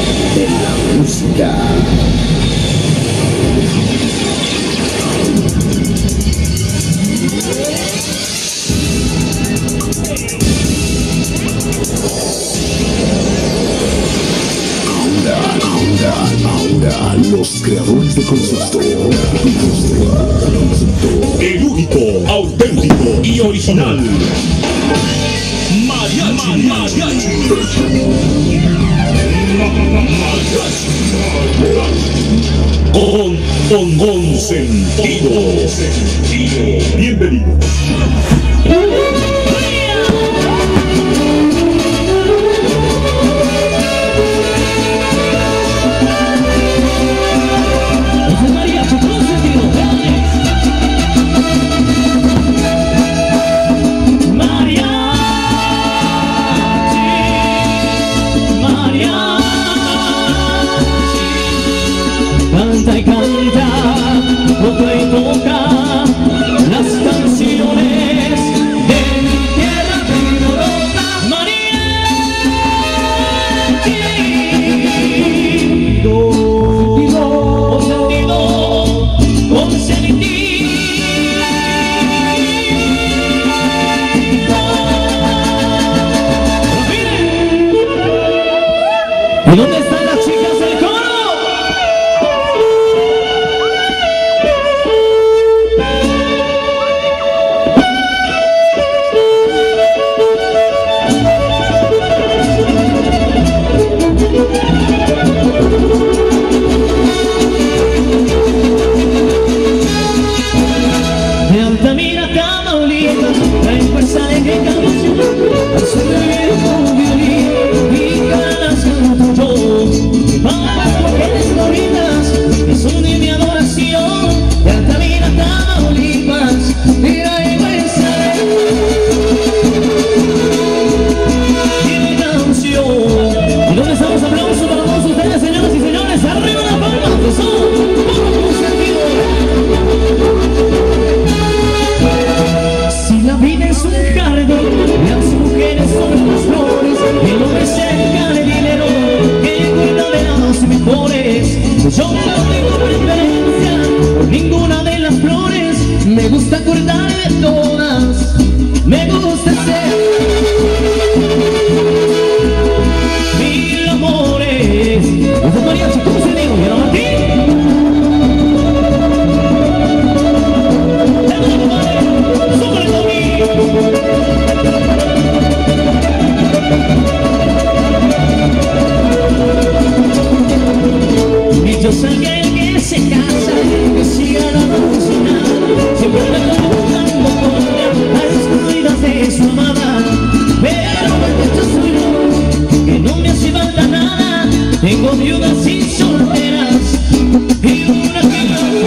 Ahora, los creadores de concepto. El único, auténtico y original. Mariachi. Con sentido. Bienvenidos. ¿Y dónde están las chicas del coro? De Altamira, Tamaulipas, traen fuerza de que canción, al sonreír con violín y canción yo, para las mujeres bonitas que son de mi adoración. De Altamira, Tamaulipas, traen fuerza de canción. ¿Y dónde estamos? Aplausos para todos ustedes, señoras y señores. Arriba las palmas, que son por sentido. Si la vida es un jardín, las mujeres son las flores, el hombre es el jardinero que cuida de las mejores. Yo no tengo preferencia por ninguna de las flores, me gusta acordar de todas, me gusta ser mil amores. Los mariachis, ¿cómo se digo? ¿Vieron aquí? Dios aquel que se casa, que siga la música, siempre me preguntando por a escondidas de su amada. Pero yo soy yo, que no me hace falta nada, tengo viudas y solteras, y una que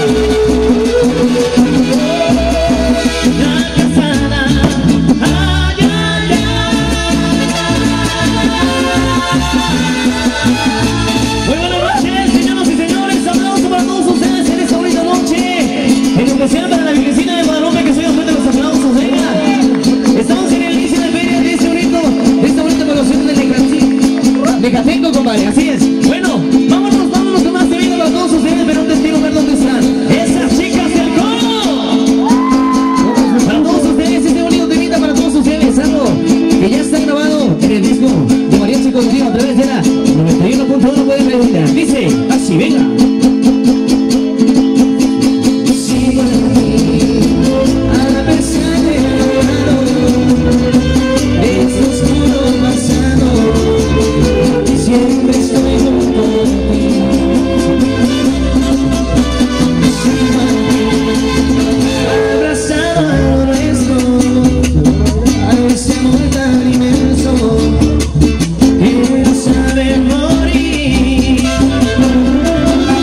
la casada. Ay, ay, ay. Muy buenas noches, señoras y señores, aplausos para todos ustedes en esta bonita noche, en especial para la Virgencita de Guadalupe, que soy usted de los aplausos. Venga, estamos en el inicio del feria de esta bonita población de Necatengo, compadre, así es. Bueno, vámonos con más de para todos ustedes, pero antes quiero ver dónde están esas chicas del coro. Para todos ustedes, este bonito temita para todos ustedes, algo que ya está grabado en el disco de Mariachi Contigo a través de la 91.1 pueden preguntar. Dice así, venga. Sigo a pesar de es oscuro pasado, siempre estoy junto a ti. Abrazado a lo nuestro, a ese amor tan inmenso, quiero saber morir.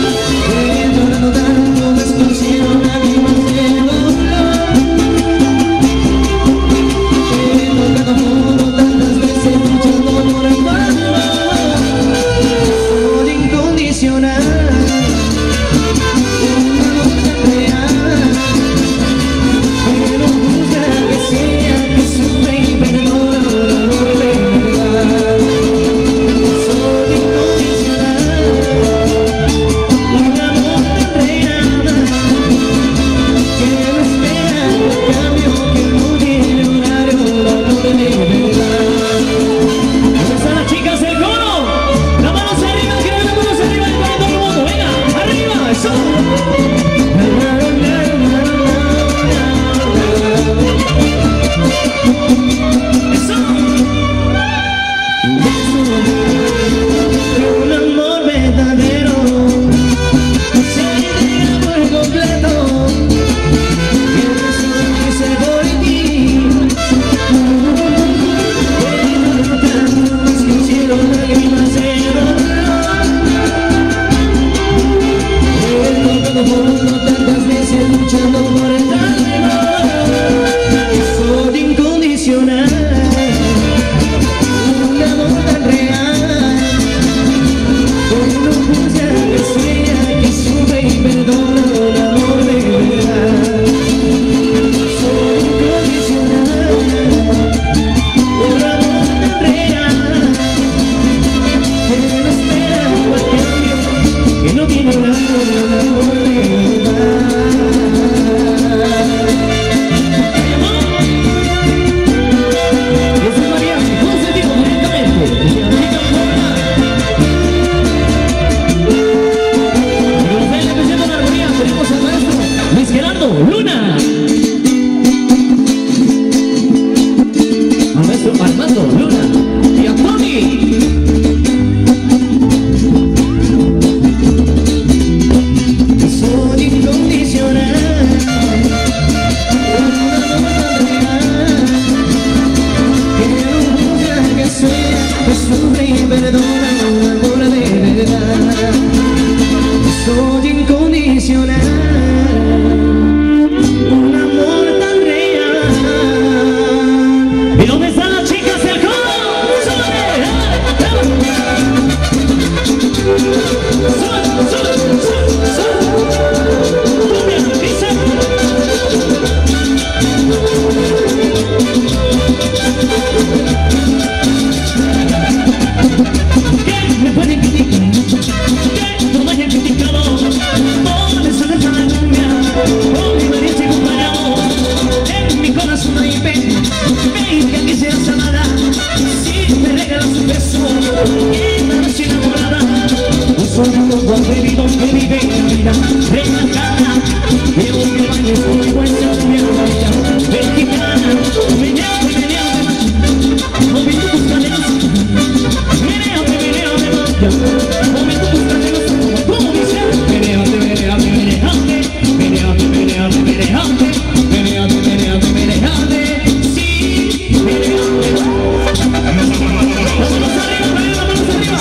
vive la vida relajada. Quiero que bailes con vuestra cumbia mexicana. Meneate, moviendo tus caderas. Meneate, moviendo tus caderas. ¿Cómo dice? Meneate, meneate, meneate, meneate, meneate, meneate, meneate, meneate. Sí, meneate. Vámonos arriba, vámonos arriba.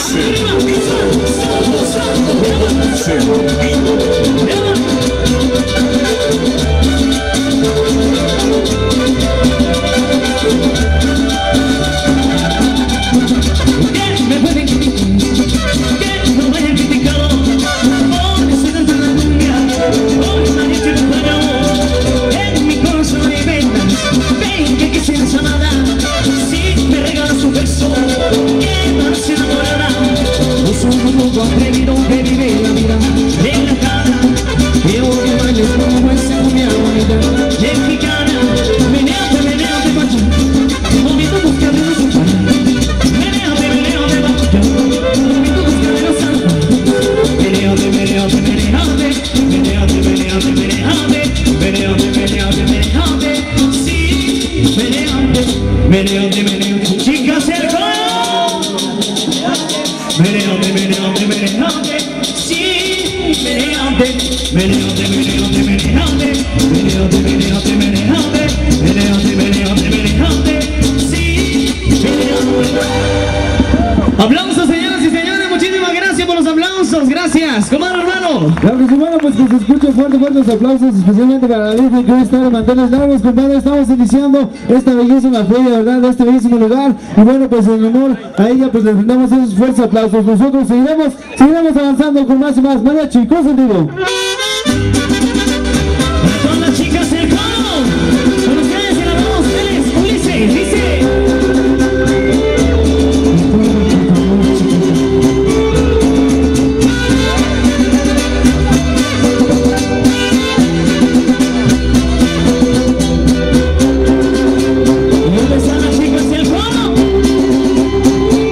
Me pueden criticar, que no vayan criticado, porque soy dentro de la cumbia, hoy nadie te lo paga. En mi corazón hay ventas, ven que quisieras amada, si me regalas un verso, quedas enamorada. No soy un poco atrevido que vive la vida relajada. Quiero que bailes como esa cumbia bonita mexicana. Meneate, meneate, pacha, moviendo tus caderas sin parar. Meneate, meneate, pacha, moviendo tus caderas sin parar. Meneate, meneate, meneate, meneate, meneate, meneate, meneate, meneate, meneate. Sí, meneate, meneate, meneate. Chicas, el coro. Meneate, meneate, meneate. Sí, meneate, meneate, meneate, meneate, meneate, meneate, meneate, meneate, meneate, meneate. Sí, meneate. Aplausos, señoras y señores, muchísimas gracias por los aplausos, gracias, comadre hermano. Claro que sí, bueno, pues que se escuchen fuertes los aplausos, especialmente para la Virgen que hoy está de manteles largos, compadre. Estamos iniciando esta bellísima feria, ¿verdad? De este bellísimo lugar. Y bueno, pues en honor a ella, pues le brindamos esos fuertes aplausos. Nosotros seguiremos avanzando con más y más. Mariachi, consentido. Para todas las chicas del coro, con ustedes en la voz, ustedes, Ulises, dice.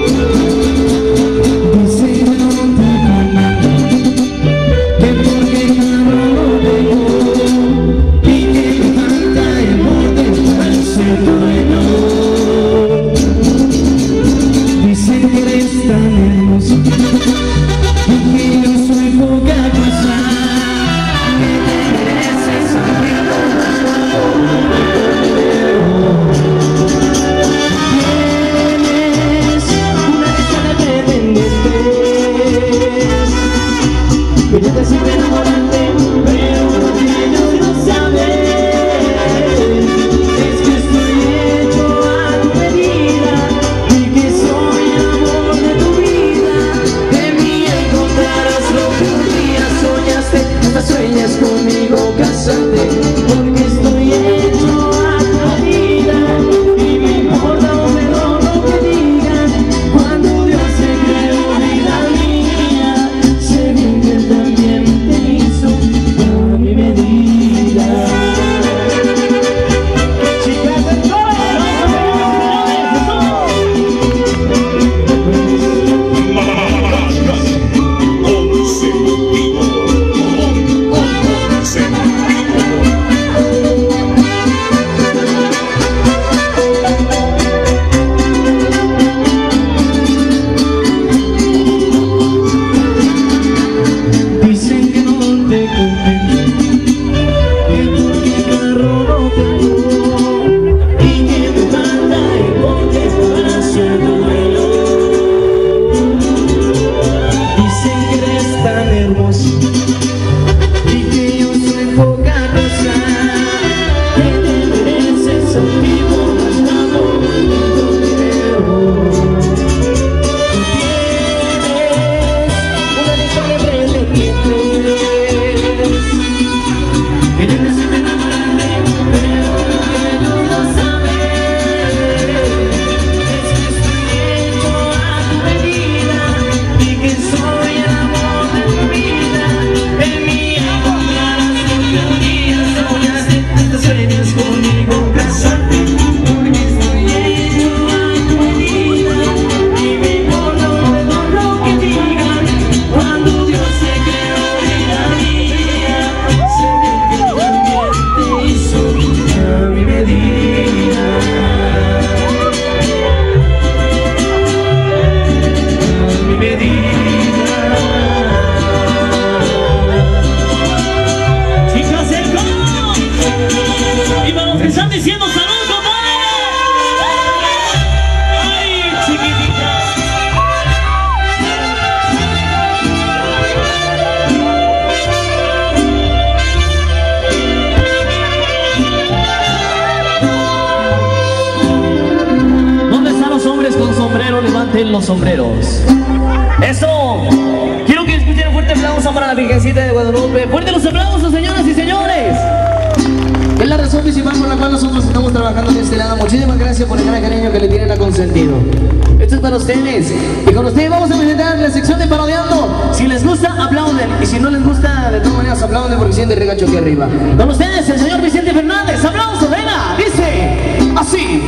Que porque los sombreros. Eso. Quiero que escuchen un fuerte aplauso para la Virgencita de Guadalupe. Fuerte los aplausos, señoras y señores. Es la razón principal por la cual nosotros estamos trabajando en este lado. Muchísimas gracias por el gran cariño que le tienen a Consentido. Esto es para ustedes. Y con ustedes vamos a presentar la sección de parodiando. Si les gusta, aplauden. Y si no les gusta, de todas maneras aplauden porque siente el regacho aquí arriba. Con ustedes, el señor Vicente Fernández. ¡Aplausos! Venga, dice así.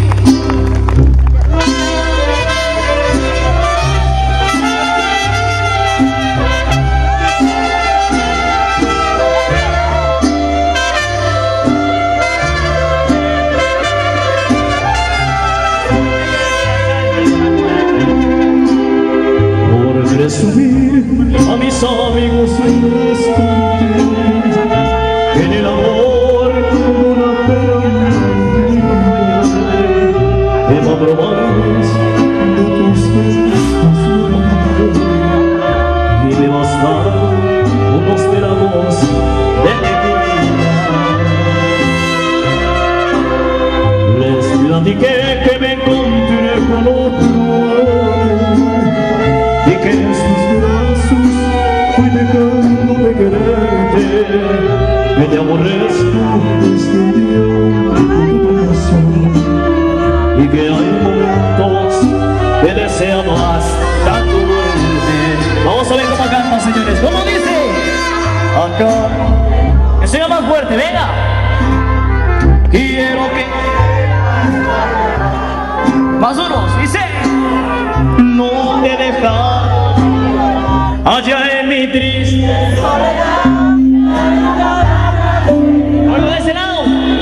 Resumir a mis amigos les conté en el amor una pena evaporarás de tus besos y me bastaron unos veramos de mi vida. Les platiqué que me encontré con otro y que en sus brazos fui dejando de quererte, que te aborrezco desde el día de tu corazón y que hay momentos que deseamos hasta tu muerte. Vamos a ver cómo canta, señores. ¿Cómo dice? Acá, que sea más fuerte, venga. Quiero que más duros, dice. No te dejar allá en mi triste soledad. Bueno, de ese lado.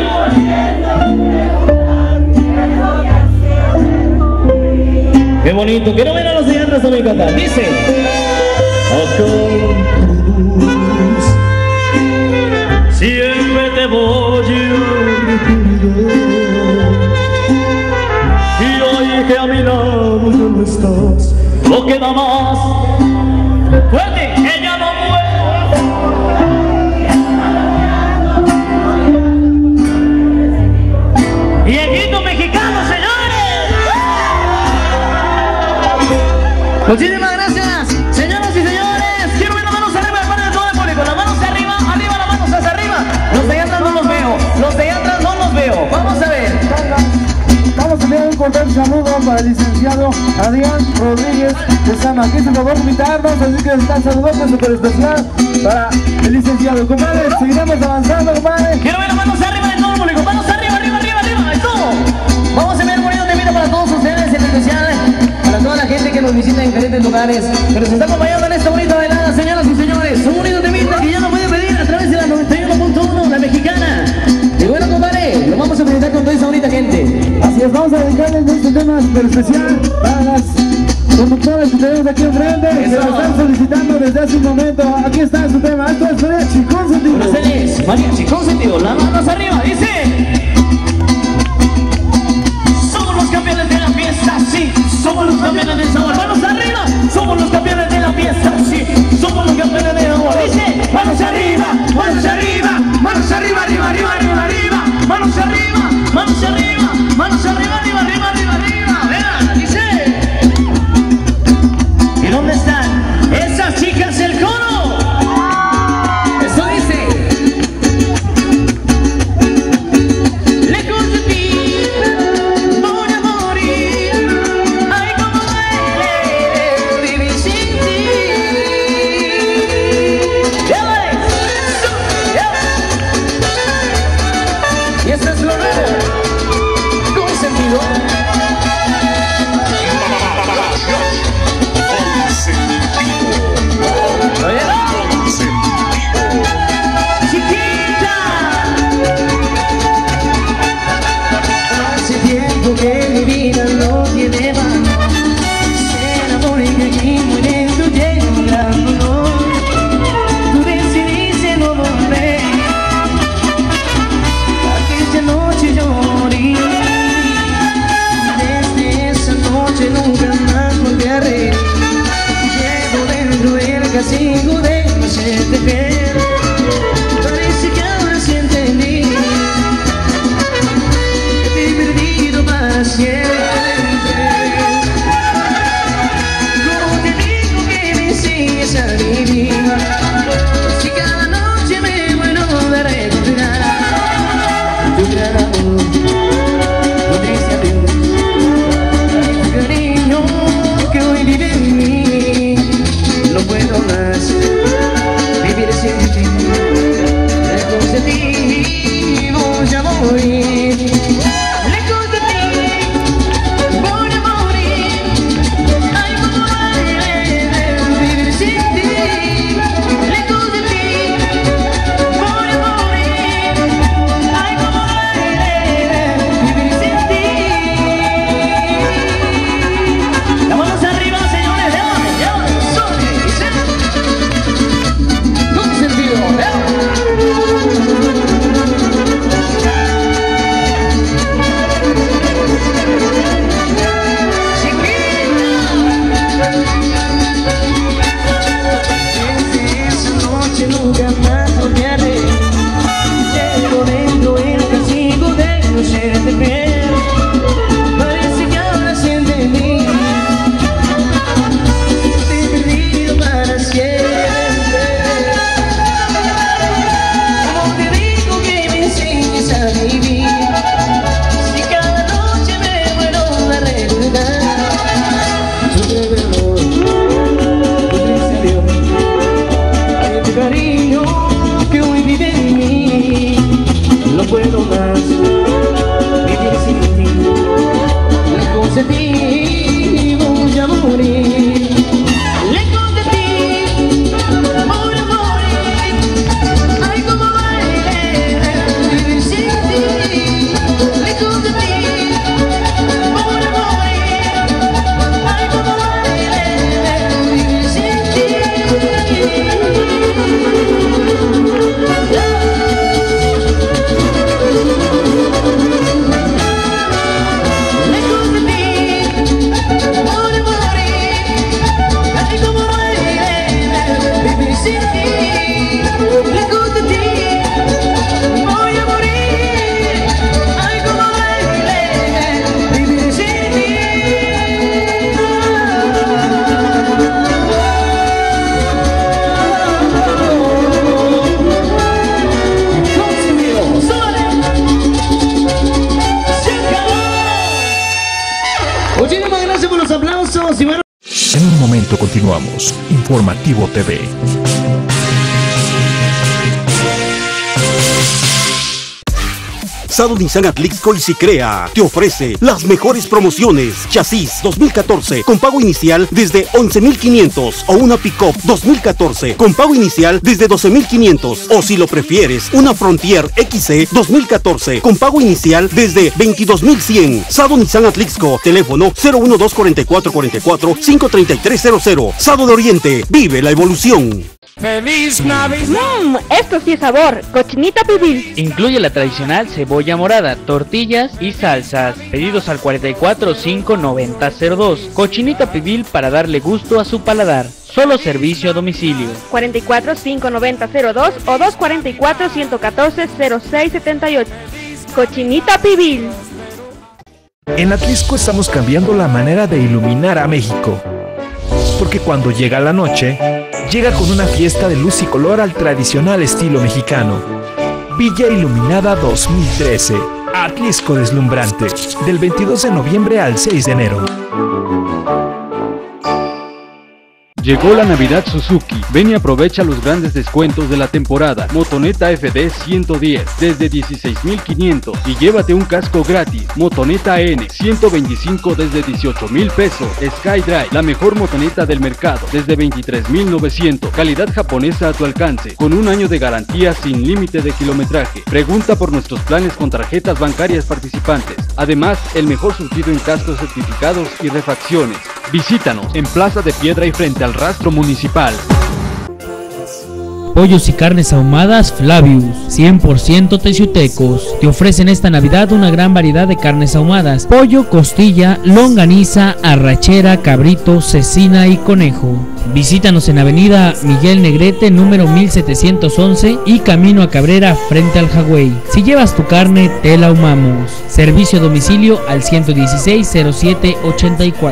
Qué bonito, quiero ver a los de atrás también cantar. Dice: acá siempre te voy a recordar. Y hoy que a mi lado ya no estás, no queda más. Fuerte, ella no puede. Y el grito mexicano, señores. Muchísimas gracias, señoras y señores. Quiero ver las manos arriba de parte de todo el público. Las manos arriba, arriba, las manos hacia arriba. Los de allá atrás no los veo. Los de allá atrás no los veo. Vamos a ver. Vamos a enviar un cordial saludo para el licenciado Adrián Rodríguez de Sama. Aquí se nos va a invitarnos, así que está saludote súper especial para el licenciado. Compadre, seguiremos avanzando, compadre. Quiero ver las manos arriba de todo el público. Manos arriba, arriba, arriba, arriba. Es todo. Vamos a enviar un bonito temita para todos ustedes, en especial para toda la gente que nos visita en diferentes lugares, que nos está acompañando en esta bonita velada, señoras y señores. Un bonito temita que ya nos puede pedir a través de la 91.1, la mexicana. Y bueno, compadre, lo vamos a presentar con toda esa bonita gente. Así es, vamos a dedicarles este tema súper especial para las conductoras que tenemos aquí enfrente, que lo están solicitando desde hace un momento. Aquí está su tema, esto es Mariachi Consentido. Con ustedes, Mariachi Consentido, las manos arriba, dice: somos los campeones de la fiesta, sí, somos los campeones del sabor. Manos arriba, somos los campeones de la fiesta, sí, somos los campeones del amor. Dice: manos arriba, manos arriba, manos arriba, arriba, arriba, arriba, arriba, manos arriba, manos arriba, manos arriba, arriba, arriba, arriba, arriba. Vean, dice. ¿Y dónde están esas chicas del coro? Eso dice. Le consentí, voy a morir. Ay, cómo duele vivir sin ti. Ya vale. Y eso es lo nuevo. Consentido. Chiquita, hace tiempo que mi vida no tiene valor. Se enamoró y aquí muy lento llega un gran dolor. Tú decidiste no volver. Aquella noche yo morí. Desde esa noche nunca más volví a reír. Llevo dentro el castigo de no hacerte ver. Parece que ahora sí entendí que te he perdido para siempre. Informativo TV. Sado Nissan Atlixco y Sicrea te ofrece las mejores promociones. Chasis 2014 con pago inicial desde 11,500 o una pick-up 2014 con pago inicial desde 12,500 o si lo prefieres una Frontier XC 2014 con pago inicial desde 22,100. Sado Nissan Atlixco, teléfono 0124444 53300. Sado de Oriente, vive la evolución. ¡Feliz Navidad! Esto sí es sabor, cochinita pibil. Incluye la tradicional cebolla morada, tortillas y salsas. Pedidos al 44-590-02. Cochinita pibil para darle gusto a su paladar. Solo servicio a domicilio. 44-590-02 o 244-114-0678. Cochinita pibil. En Atlixco estamos cambiando la manera de iluminar a México. Porque cuando llega la noche, llega con una fiesta de luz y color al tradicional estilo mexicano. Villa Iluminada 2013, Atlixco deslumbrante, del 22 de noviembre al 6 de enero. Llegó la Navidad Suzuki. Ven y aprovecha los grandes descuentos de la temporada. Motoneta FD 110 desde 16,500 y llévate un casco gratis. Motoneta N 125 desde 18,000 pesos. SkyDrive, la mejor motoneta del mercado, desde 23,900. Calidad japonesa a tu alcance, con un año de garantía sin límite de kilometraje. Pregunta por nuestros planes con tarjetas bancarias participantes. Además, el mejor surtido en cascos certificados y refacciones. Visítanos en Plaza de Piedra y frente al Rastro Municipal. Pollos y carnes ahumadas Flavius, 100% teciutecos. Te ofrecen esta Navidad una gran variedad de carnes ahumadas: pollo, costilla, longaniza, arrachera, cabrito, cecina y conejo. Visítanos en Avenida Miguel Negrete, número 1711 y Camino a Cabrera frente al Hawái. Si llevas tu carne, te la ahumamos. Servicio a domicilio al 116-0784.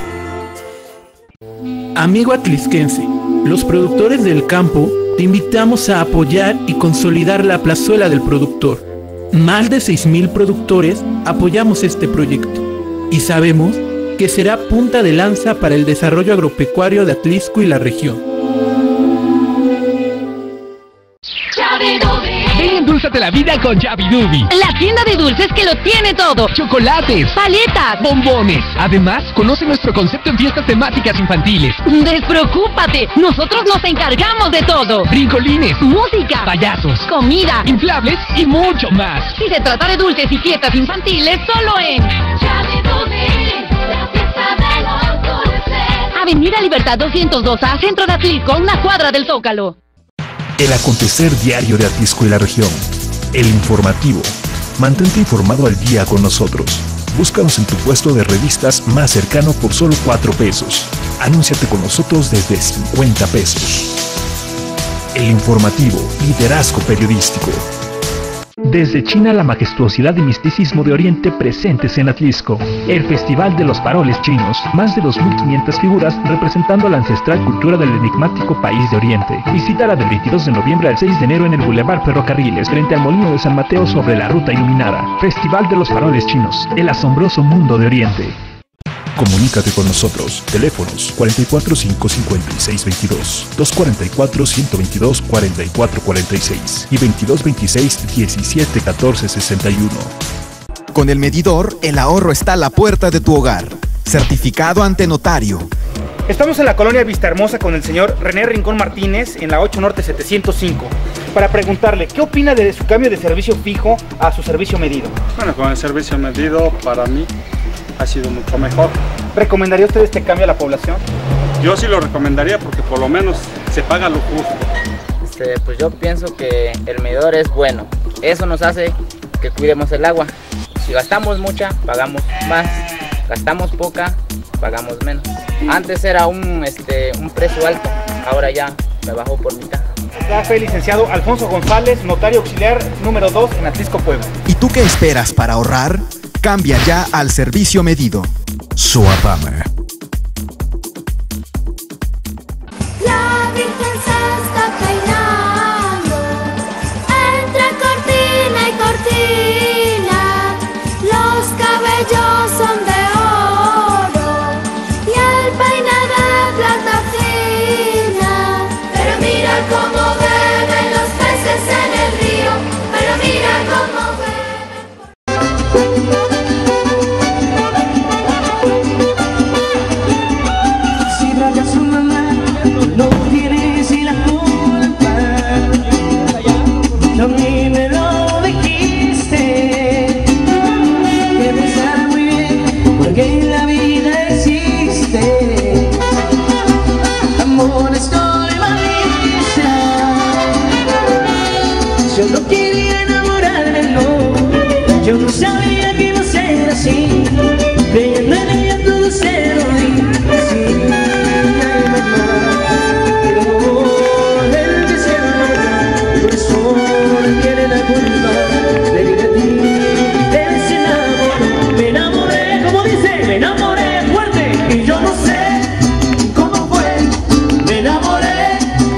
Amigo atlisquense, los productores del campo te invitamos a apoyar y consolidar la plazuela del productor. Más de 6,000 productores apoyamos este proyecto y sabemos que será punta de lanza para el desarrollo agropecuario de Atlixco y la región. Ven y endulzate la vida con Yabidubi. La tienda de dulces que lo tiene todo. Chocolates, Paletas, bombones. Además, conoce nuestro concepto en fiestas temáticas infantiles. Despreocúpate, nosotros nos encargamos de todo. Brincolines, Música, payasos, comida, inflables y mucho más. Si se trata de dulces y fiestas infantiles, solo en Yabidubi, la fiesta de los dulces. Avenida Libertad 202A, Centro de Atlixco, una cuadra del Zócalo. El acontecer diario de Atlixco y la región. El informativo. Mantente informado al día con nosotros. Búscanos en tu puesto de revistas más cercano por solo 4 pesos. Anúnciate con nosotros desde 50 pesos. El informativo. Liderazgo periodístico. Desde China, la majestuosidad y misticismo de Oriente presentes en Atlixco. El Festival de los Faroles Chinos. Más de 2,500 figuras representando la ancestral cultura del enigmático país de Oriente. Visítala del 22 de noviembre al 6 de enero en el Boulevard Ferrocarriles, frente al Molino de San Mateo sobre la Ruta Iluminada. Festival de los Faroles Chinos. El asombroso mundo de Oriente. Comunícate con nosotros. Teléfonos 445-5622, 244-122-4446 y 2226-171461. Con el medidor, el ahorro está a la puerta de tu hogar. Certificado ante notario. Estamos en la colonia Vista Hermosa con el señor René Rincón Martínez en la 8 Norte 705 para preguntarle qué opina de su cambio de servicio fijo a su servicio medido. Bueno, con el servicio medido para mí ha sido mucho mejor. ¿Recomendaría usted este cambio a la población? Yo sí lo recomendaría porque por lo menos se paga lo justo. Pues yo pienso que el medidor es bueno. Eso nos hace que cuidemos el agua. Si gastamos mucha, pagamos más. Gastamos poca, pagamos menos. Antes era un precio alto, ahora ya me bajó por mitad. Ya fue el licenciado Alfonso González, notario auxiliar número 2 en Atlixco, Puebla. ¿Y tú qué esperas para ahorrar? Cambia ya al servicio medido. Soapama. La Virgen se está peinando entre cortina y cortina. Los cabellos son de oro y el peine de plata fina.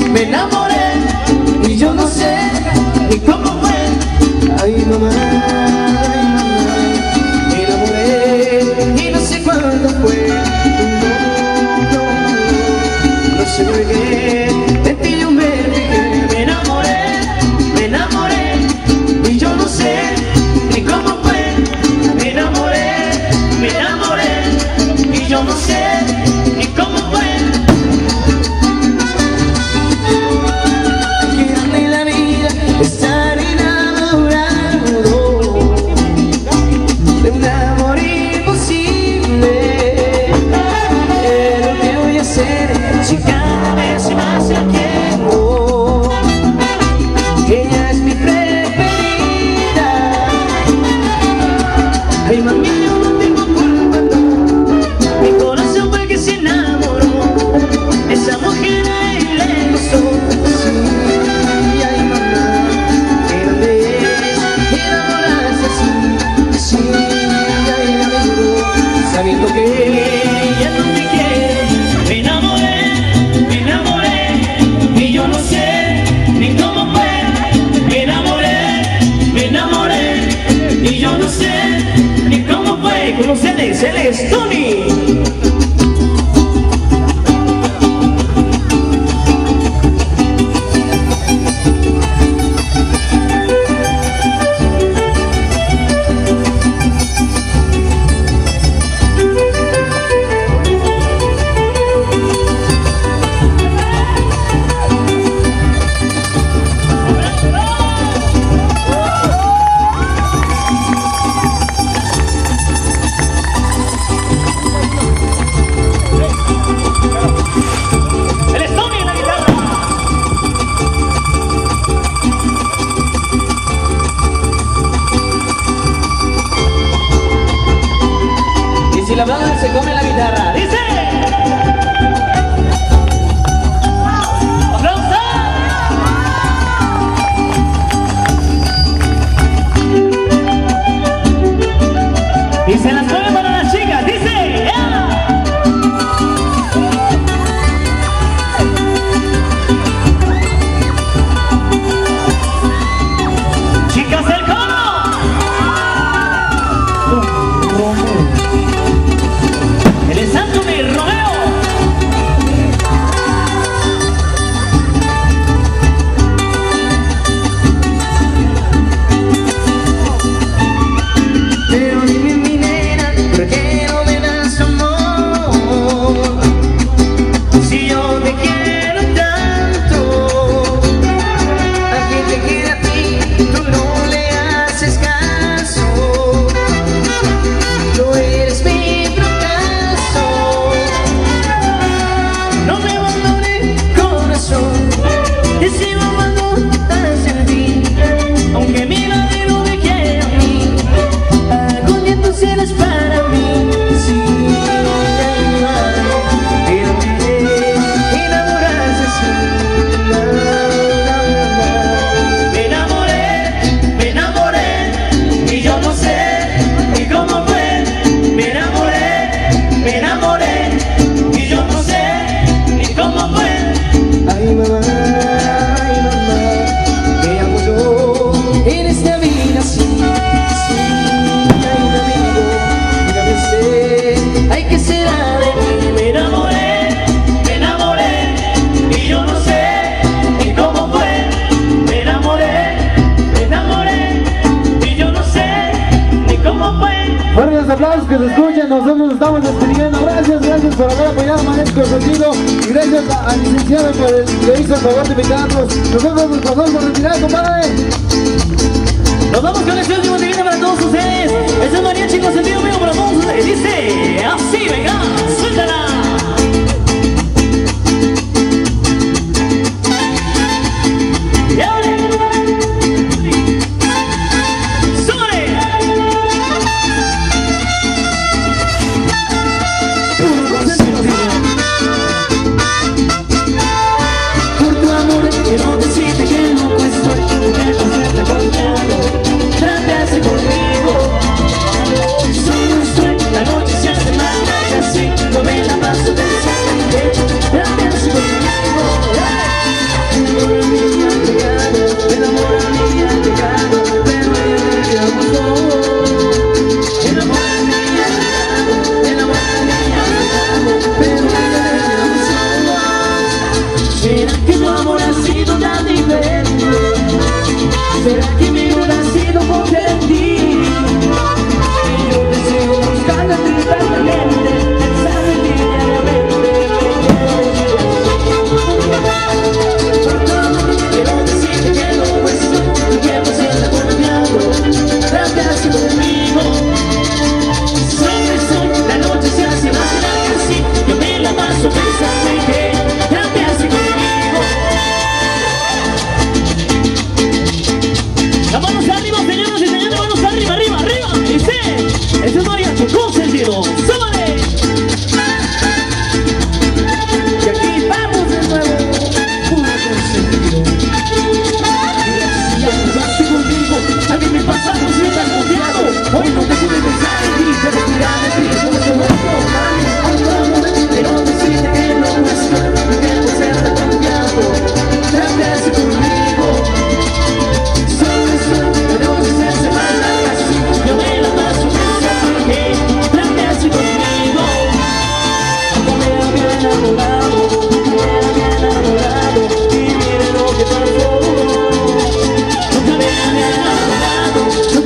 me enamoré y yo no sé ni cómo fue. Ay mamá, me enamoré y no sé cuándo fue. No sé por qué de ti yo me fijé. Me enamoré y yo no sé ni cómo fue. Me enamoré y yo no sé ni cómo fue. Que ande la vida estar enamorado de un amor imposible. Lo que voy a hacer si cada vez más la quiero. Ella es mi preferida. Ay mami, yo no tengo culpa, no. Mi corazón fue el que se enamoró. Esa mujer a él le gustó. Sí, ay mamá, qué grande es enamorarse así. Sí, ay amigo, sabiendo que ella no te quiere. Me enamoré y yo no sé ni cómo fue. Me enamoré y yo no sé ni cómo fue. Con ustedes, él es Tony. Si la banda se come la guitarra, dice. Y se las come para las chicas, dice. Chicas del coro. Él es Anthony Romeo. Pero dime mi nena, ¿por qué no me das amor? Si yo te quiero tanto, ¿a quién te quiere a ti? Tú no le haces caso. No eres mi fracaso. No me abandones, corazón. Te sigo amando hacia ti. Aunque mi madre no me quiera a mí, algún día tú serás para mí. Sí, enamorarse así. Me enamoré y yo no sé ni cómo fue. Me enamoré y yo no sé ni cómo fue. Ay mamá, me amo yo en esta vida, sí, sí. Ay un amigo, dígame usted, ay qué será de mí. Me enamoré y yo no sé ni cómo fue. Me enamoré y yo no sé ni cómo fue. Fuertes aplausos que se escuchen, nosotros nos estamos despidiendo. Gracias por haber apoyado a Manesco Sonido y gracias al licenciado por el que hizo el favor de invitarnos. Nosotros nos pasamos por retirar, compadre. Nos vamos con este último divino para todos ustedes. Ese es María Chico Sentido Mío para todos ustedes. Dice así, venga, suéltala. Y ahora, ¡súbele! Por tu amor quiero decirte que no cuesta que hacerte conmigo. Trátase conmigo. Solo estoy, la noche se hace más larga, así no me la ¿Será que tu amor ha sido tan diferente? ¿Será que mi vida ha sido confiar en ti? Y yo te sigo buscando entre tanta gente, pensando en ti diariamente. Quiero decirte que no estoy, tu tiempo se está cambiando, gracias conmigo. Soy, la noche se hace más larga así, yo me la paso pensando en que gracias conmigo. Las manos arriba, señoras y señores, manos arriba, arriba, arriba. Y sí, este es mariachi consentido. ¡Súbale! Y aquí vamos de nuevo, puro consentido. Y ya jugaste conmigo, alguien me pasa por si estás confiado. Hoy no te pude pensar en ti, te retiraré de ti, no te vuelvo a pero decirte que no estoy, que no se está cambiando. Gracias conmigo. La noche se hace más larga así, yo me la paso pensando que gracias conmigo. Como me había enamorado, y mire lo que pasó. Nunca me había enamorado,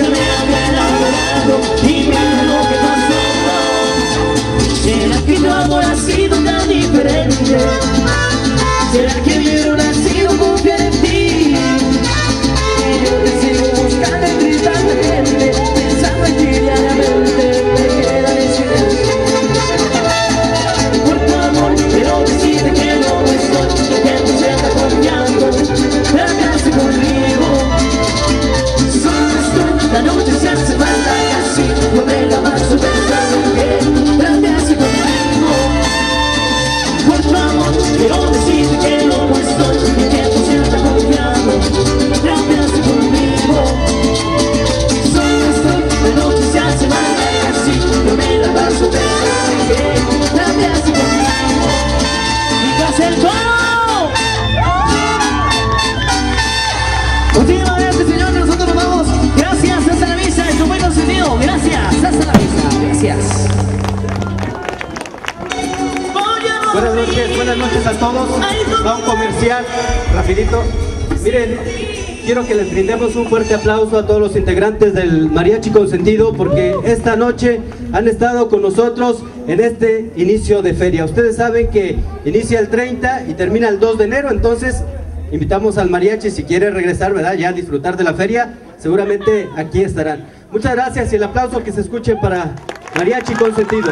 y mire lo que pasó. ¿Será que tu amor ha sido tan diferente? ¿Será que mi vida ha sido confiar en ti? Y yo te sigo buscando entre tanta gente, pensando en ti diariamente, me queda en silencio. Por tu amor quiero decirte que no estoy, que tú se está confiando, gracias conmigo. Solo estoy, la noche se hace más larga así, yo me la paso pensando en que gracias conmigo. Por tu amor quiero decirte que no estoy, que tú se está confiando, gracias conmigo. Solo estoy, la noche se hace más larga así, yo me la paso pensando en que gracias conmigo. ¡Y que hace el coro! Última vez, señores, nosotros nos vamos. Gracias, hasta la vista, en tu buen sentido. Gracias, hasta la vista. Gracias. Buenas noches a todos. Va un comercial, rapidito. Miren, quiero que les brindemos un fuerte aplauso a todos los integrantes del Mariachi Consentido, porque esta noche han estado con nosotros en este inicio de feria. Ustedes saben que inicia el 30 y termina el 2 de enero, entonces invitamos al mariachi, si quiere regresar, ¿verdad?, ya a disfrutar de la feria, seguramente aquí estarán. Muchas gracias y el aplauso que se escuche para Mariachi Consentido.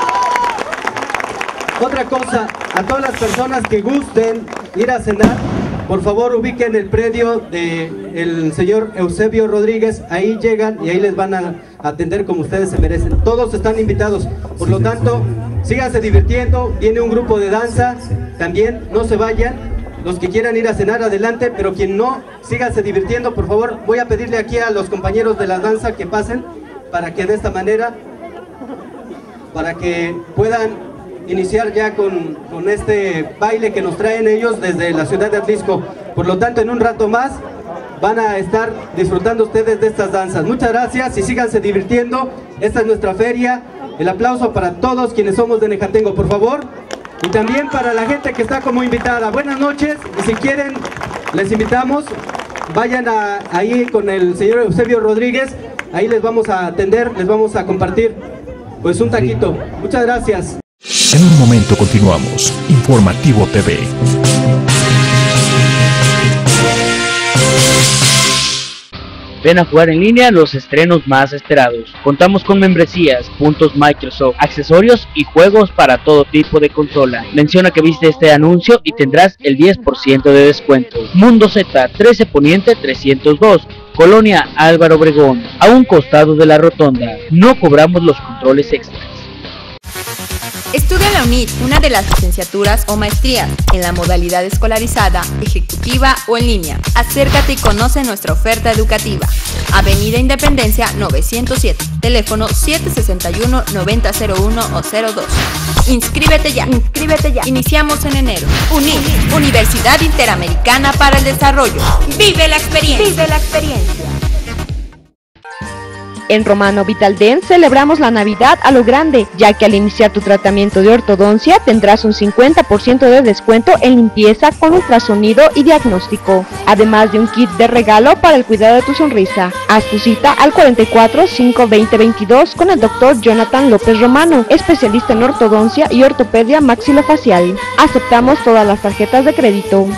Otra cosa, a todas las personas que gusten ir a cenar, por favor ubiquen el predio del señor Eusebio Rodríguez, ahí llegan y ahí les van a atender como ustedes se merecen. Todos están invitados, por lo tanto, síganse divirtiendo, viene un grupo de danza, también no se vayan, los que quieran ir a cenar adelante, pero quien no, síganse divirtiendo, por favor. Voy a pedirle aquí a los compañeros de la danza que pasen, para que de esta manera, para que puedan iniciar ya con este baile que nos traen ellos desde la ciudad de Atlisco. Por lo tanto, en un rato más van a estar disfrutando ustedes de estas danzas. Muchas gracias y síganse divirtiendo. Esta es nuestra feria. El aplauso para todos quienes somos de Nejatengo, por favor. Y también para la gente que está como invitada. Buenas noches, y si quieren, les invitamos, vayan ahí con el señor Eusebio Rodríguez. Ahí les vamos a atender, les vamos a compartir pues un taquito. Muchas gracias. En un momento continuamos. Informativo TV. Ven a jugar en línea los estrenos más esperados. Contamos con membresías, puntos Microsoft, accesorios y juegos para todo tipo de consola. Menciona que viste este anuncio y tendrás el 10% de descuento. Mundo Z, 13 Poniente 302, Colonia Álvaro Obregón, a un costado de la rotonda. No cobramos los controles extras. Estudia en la UNIT, una de las licenciaturas o maestrías, en la modalidad escolarizada, ejecutiva o en línea. Acércate y conoce nuestra oferta educativa. Avenida Independencia 907, teléfono 761-9001 o 02. Inscríbete ya. Iniciamos en enero. UNIT, Universidad Interamericana para el Desarrollo. ¡Vive la experiencia! En Romano Vitaldent celebramos la Navidad a lo grande, ya que al iniciar tu tratamiento de ortodoncia tendrás un 50% de descuento en limpieza con ultrasonido y diagnóstico, además de un kit de regalo para el cuidado de tu sonrisa. Haz tu cita al 44 520 22 con el Dr. Jonathan López Romano, especialista en ortodoncia y ortopedia maxilofacial. Aceptamos todas las tarjetas de crédito.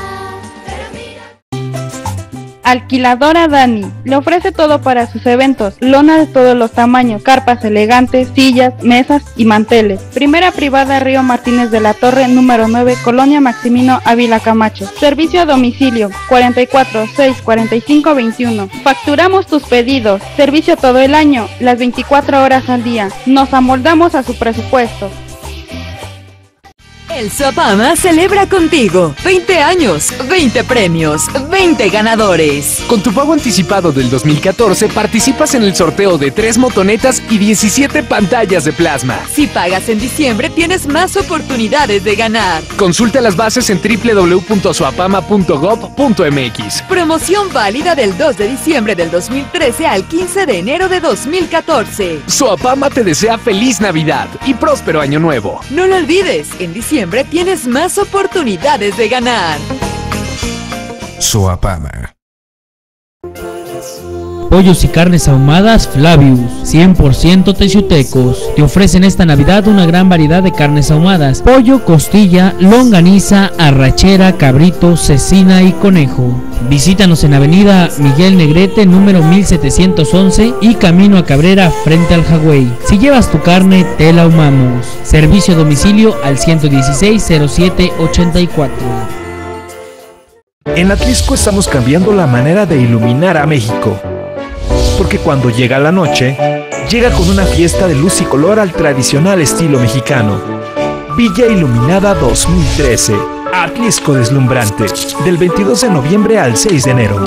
Alquiladora Dani le ofrece todo para sus eventos: lona de todos los tamaños, carpas elegantes, sillas, mesas y manteles. Primera privada Río Martínez de la Torre, número 9, Colonia Maximino Ávila Camacho. Servicio a domicilio 44 6 45 21. Facturamos tus pedidos. Servicio todo el año, las 24 horas al día. Nos amoldamos a su presupuesto. El Suapama celebra contigo 20 años, 20 premios, 20 ganadores. Con tu pago anticipado del 2014 participas en el sorteo de 3 motonetas y 17 pantallas de plasma. Si pagas en diciembre tienes más oportunidades de ganar. Consulta las bases en www.suapama.gov.mx. Promoción válida del 2 de diciembre del 2013 al 15 de enero de 2014. Suapama te desea feliz Navidad y próspero año nuevo. No lo olvides, en diciembre tienes más oportunidades de ganar. Suapama. Pollos y carnes ahumadas Flavius, 100% teciutecos. Te ofrecen esta Navidad una gran variedad de carnes ahumadas: pollo, costilla, longaniza, arrachera, cabrito, cecina y conejo. Visítanos en Avenida Miguel Negrete, número 1711 y Camino a Cabrera, frente al Hawái. Si llevas tu carne, te la ahumamos. Servicio a domicilio al 116-07-84. En Atlisco estamos cambiando la manera de iluminar a México. Porque cuando llega la noche, llega con una fiesta de luz y color al tradicional estilo mexicano. Villa Iluminada 2013. Atlisco deslumbrante. Del 22 de noviembre al 6 de enero.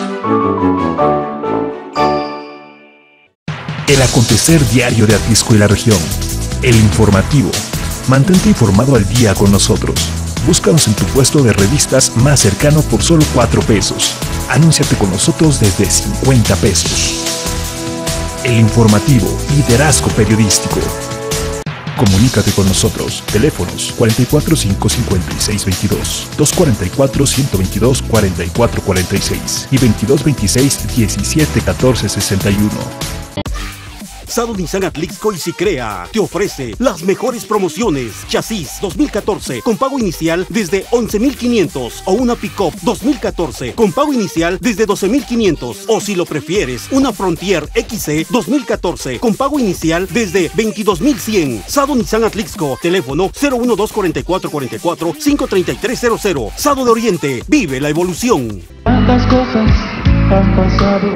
El acontecer diario de Atlisco y la región. El informativo. Mantente informado al día con nosotros. Búscanos en tu puesto de revistas más cercano por solo 4 pesos. Anúnciate con nosotros desde 50 pesos. El informativo, liderazgo periodístico. Comunícate con nosotros. Teléfonos 44 556 22, 244 122 44 46 y 22 26 17 14 61. Sado Nissan Atlixco y Sicrea te ofrece las mejores promociones. Chasis 2014 con pago inicial desde 11,500 o una pick-up 2014 con pago inicial desde 12,500 o si lo prefieres una Frontier XC 2014 con pago inicial desde 22,100. Sado Nissan Atlixco, teléfono 0124444 53300. Sado de Oriente, vive la evolución. Tantas cosas han pasado.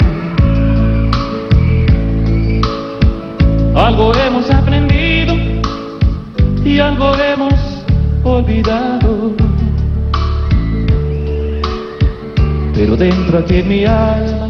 Algo hemos aprendido y algo hemos olvidado. Pero dentro aquí en mi alma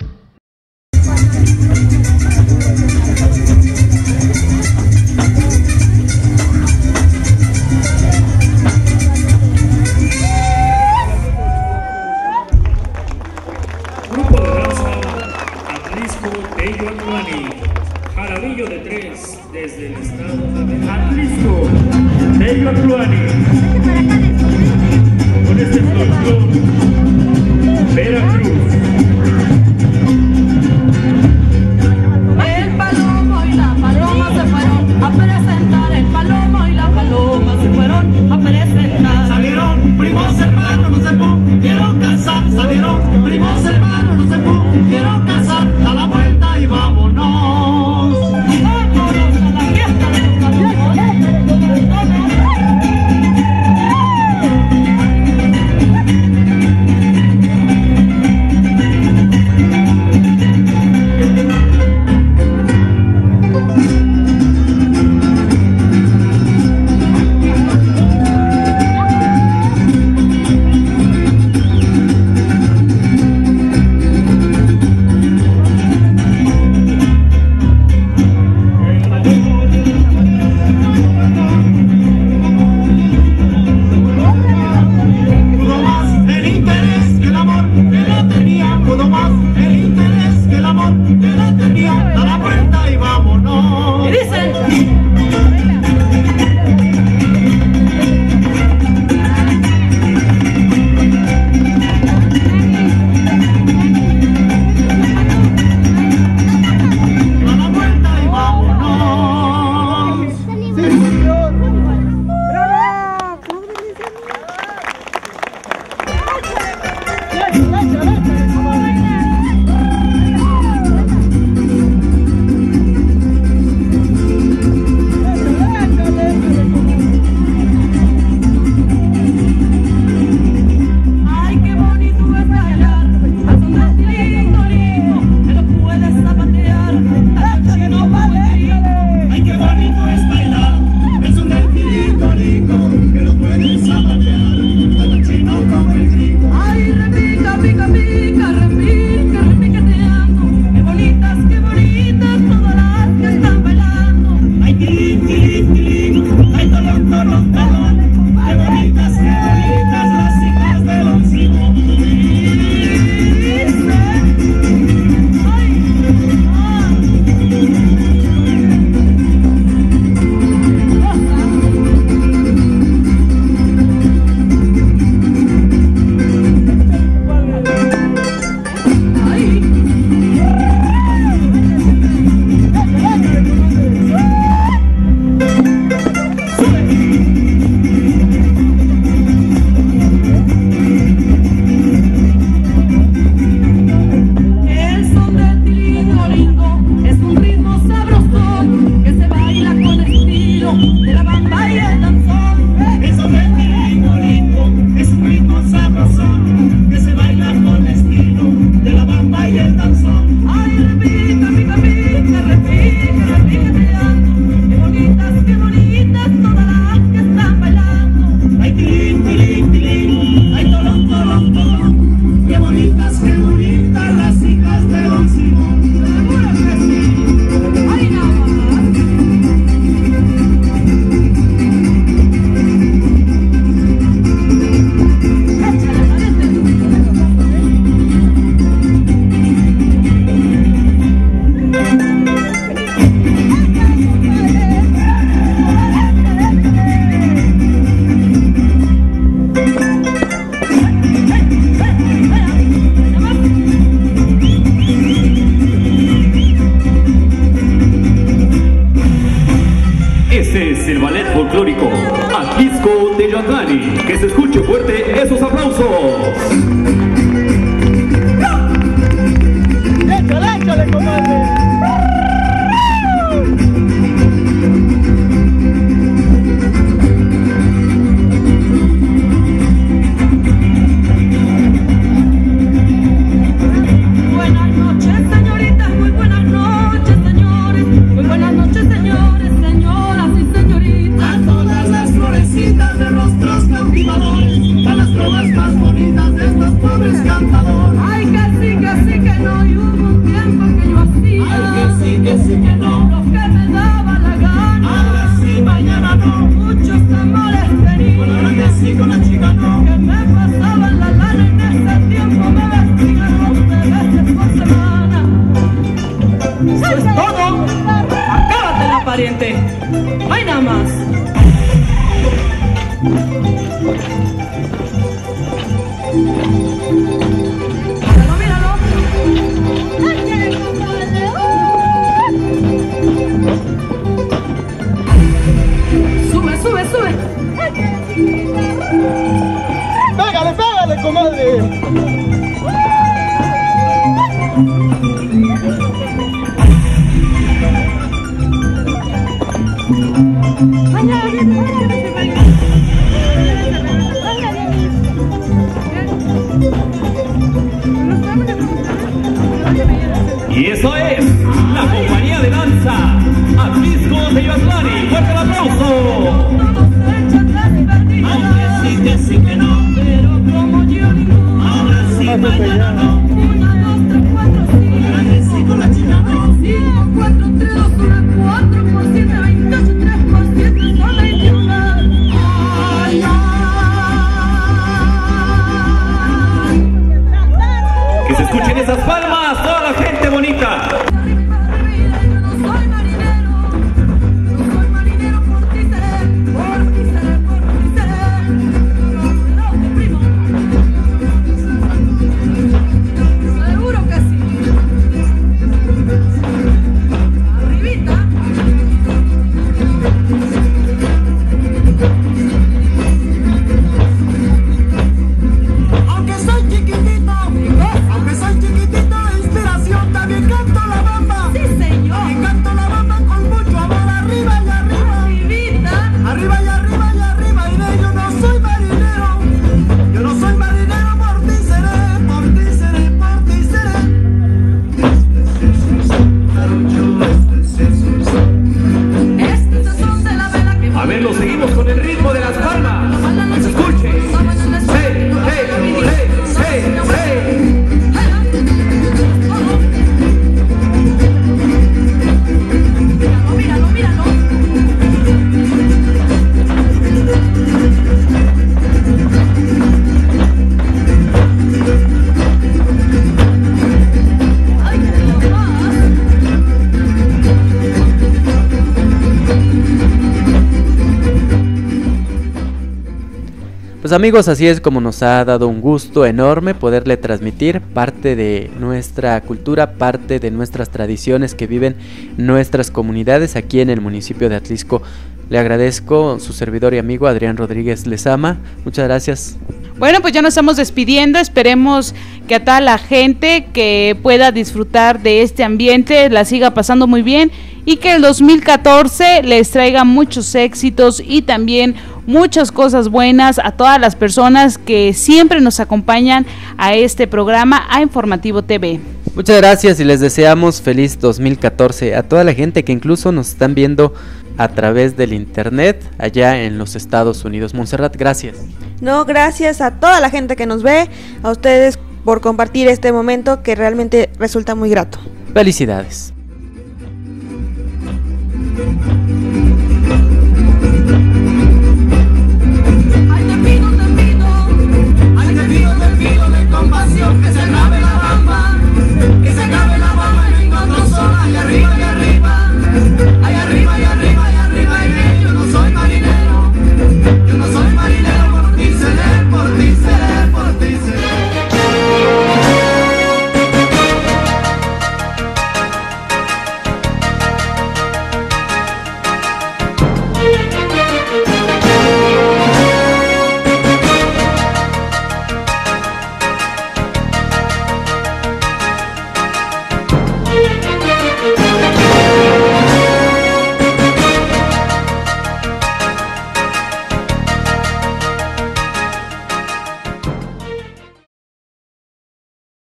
Grupo de danza Atlisco Tello Atluani. Jarabillo de 3 desde el estado de Atlisco, Tello Atluani. Con este folclor, Veracruz. ¡Échale, comadre! ¡Ay, nada más! Míralo. Sube. Pégale, comadre. Y eso es la compañía de danza Atlisco de Yuatlani. ¡Fuerte el aplauso! Aunque sí que sí que no, pero como yo digo, ahora sí, mañana no. 1, 2, 3, 4, 5. Ahora que sí con la chica no. 5, 4, 3, 2, 1, 4 por 7, 28, 3 por 7, son 21. Ay, ay. Que se escuchen esas palmas, toda la gente bonita. Pues amigos, así es como nos ha dado un gusto enorme poderle transmitir parte de nuestra cultura, parte de nuestras tradiciones que viven nuestras comunidades aquí en el municipio de Atlisco. Le agradezco, su servidor y amigo Adrián Rodríguez Lezama. Muchas gracias. Bueno, pues ya nos estamos despidiendo, esperemos que a toda la gente que pueda disfrutar de este ambiente la siga pasando muy bien y que el 2014 les traiga muchos éxitos y también muchas cosas buenas a todas las personas que siempre nos acompañan a este programa, a Informativo TV. Muchas gracias y les deseamos feliz 2014 a toda la gente que incluso nos están viendo a través del internet allá en los Estados Unidos. Montserrat, gracias. No, gracias a toda la gente que nos ve, a ustedes por compartir este momento que realmente resulta muy grato. Felicidades.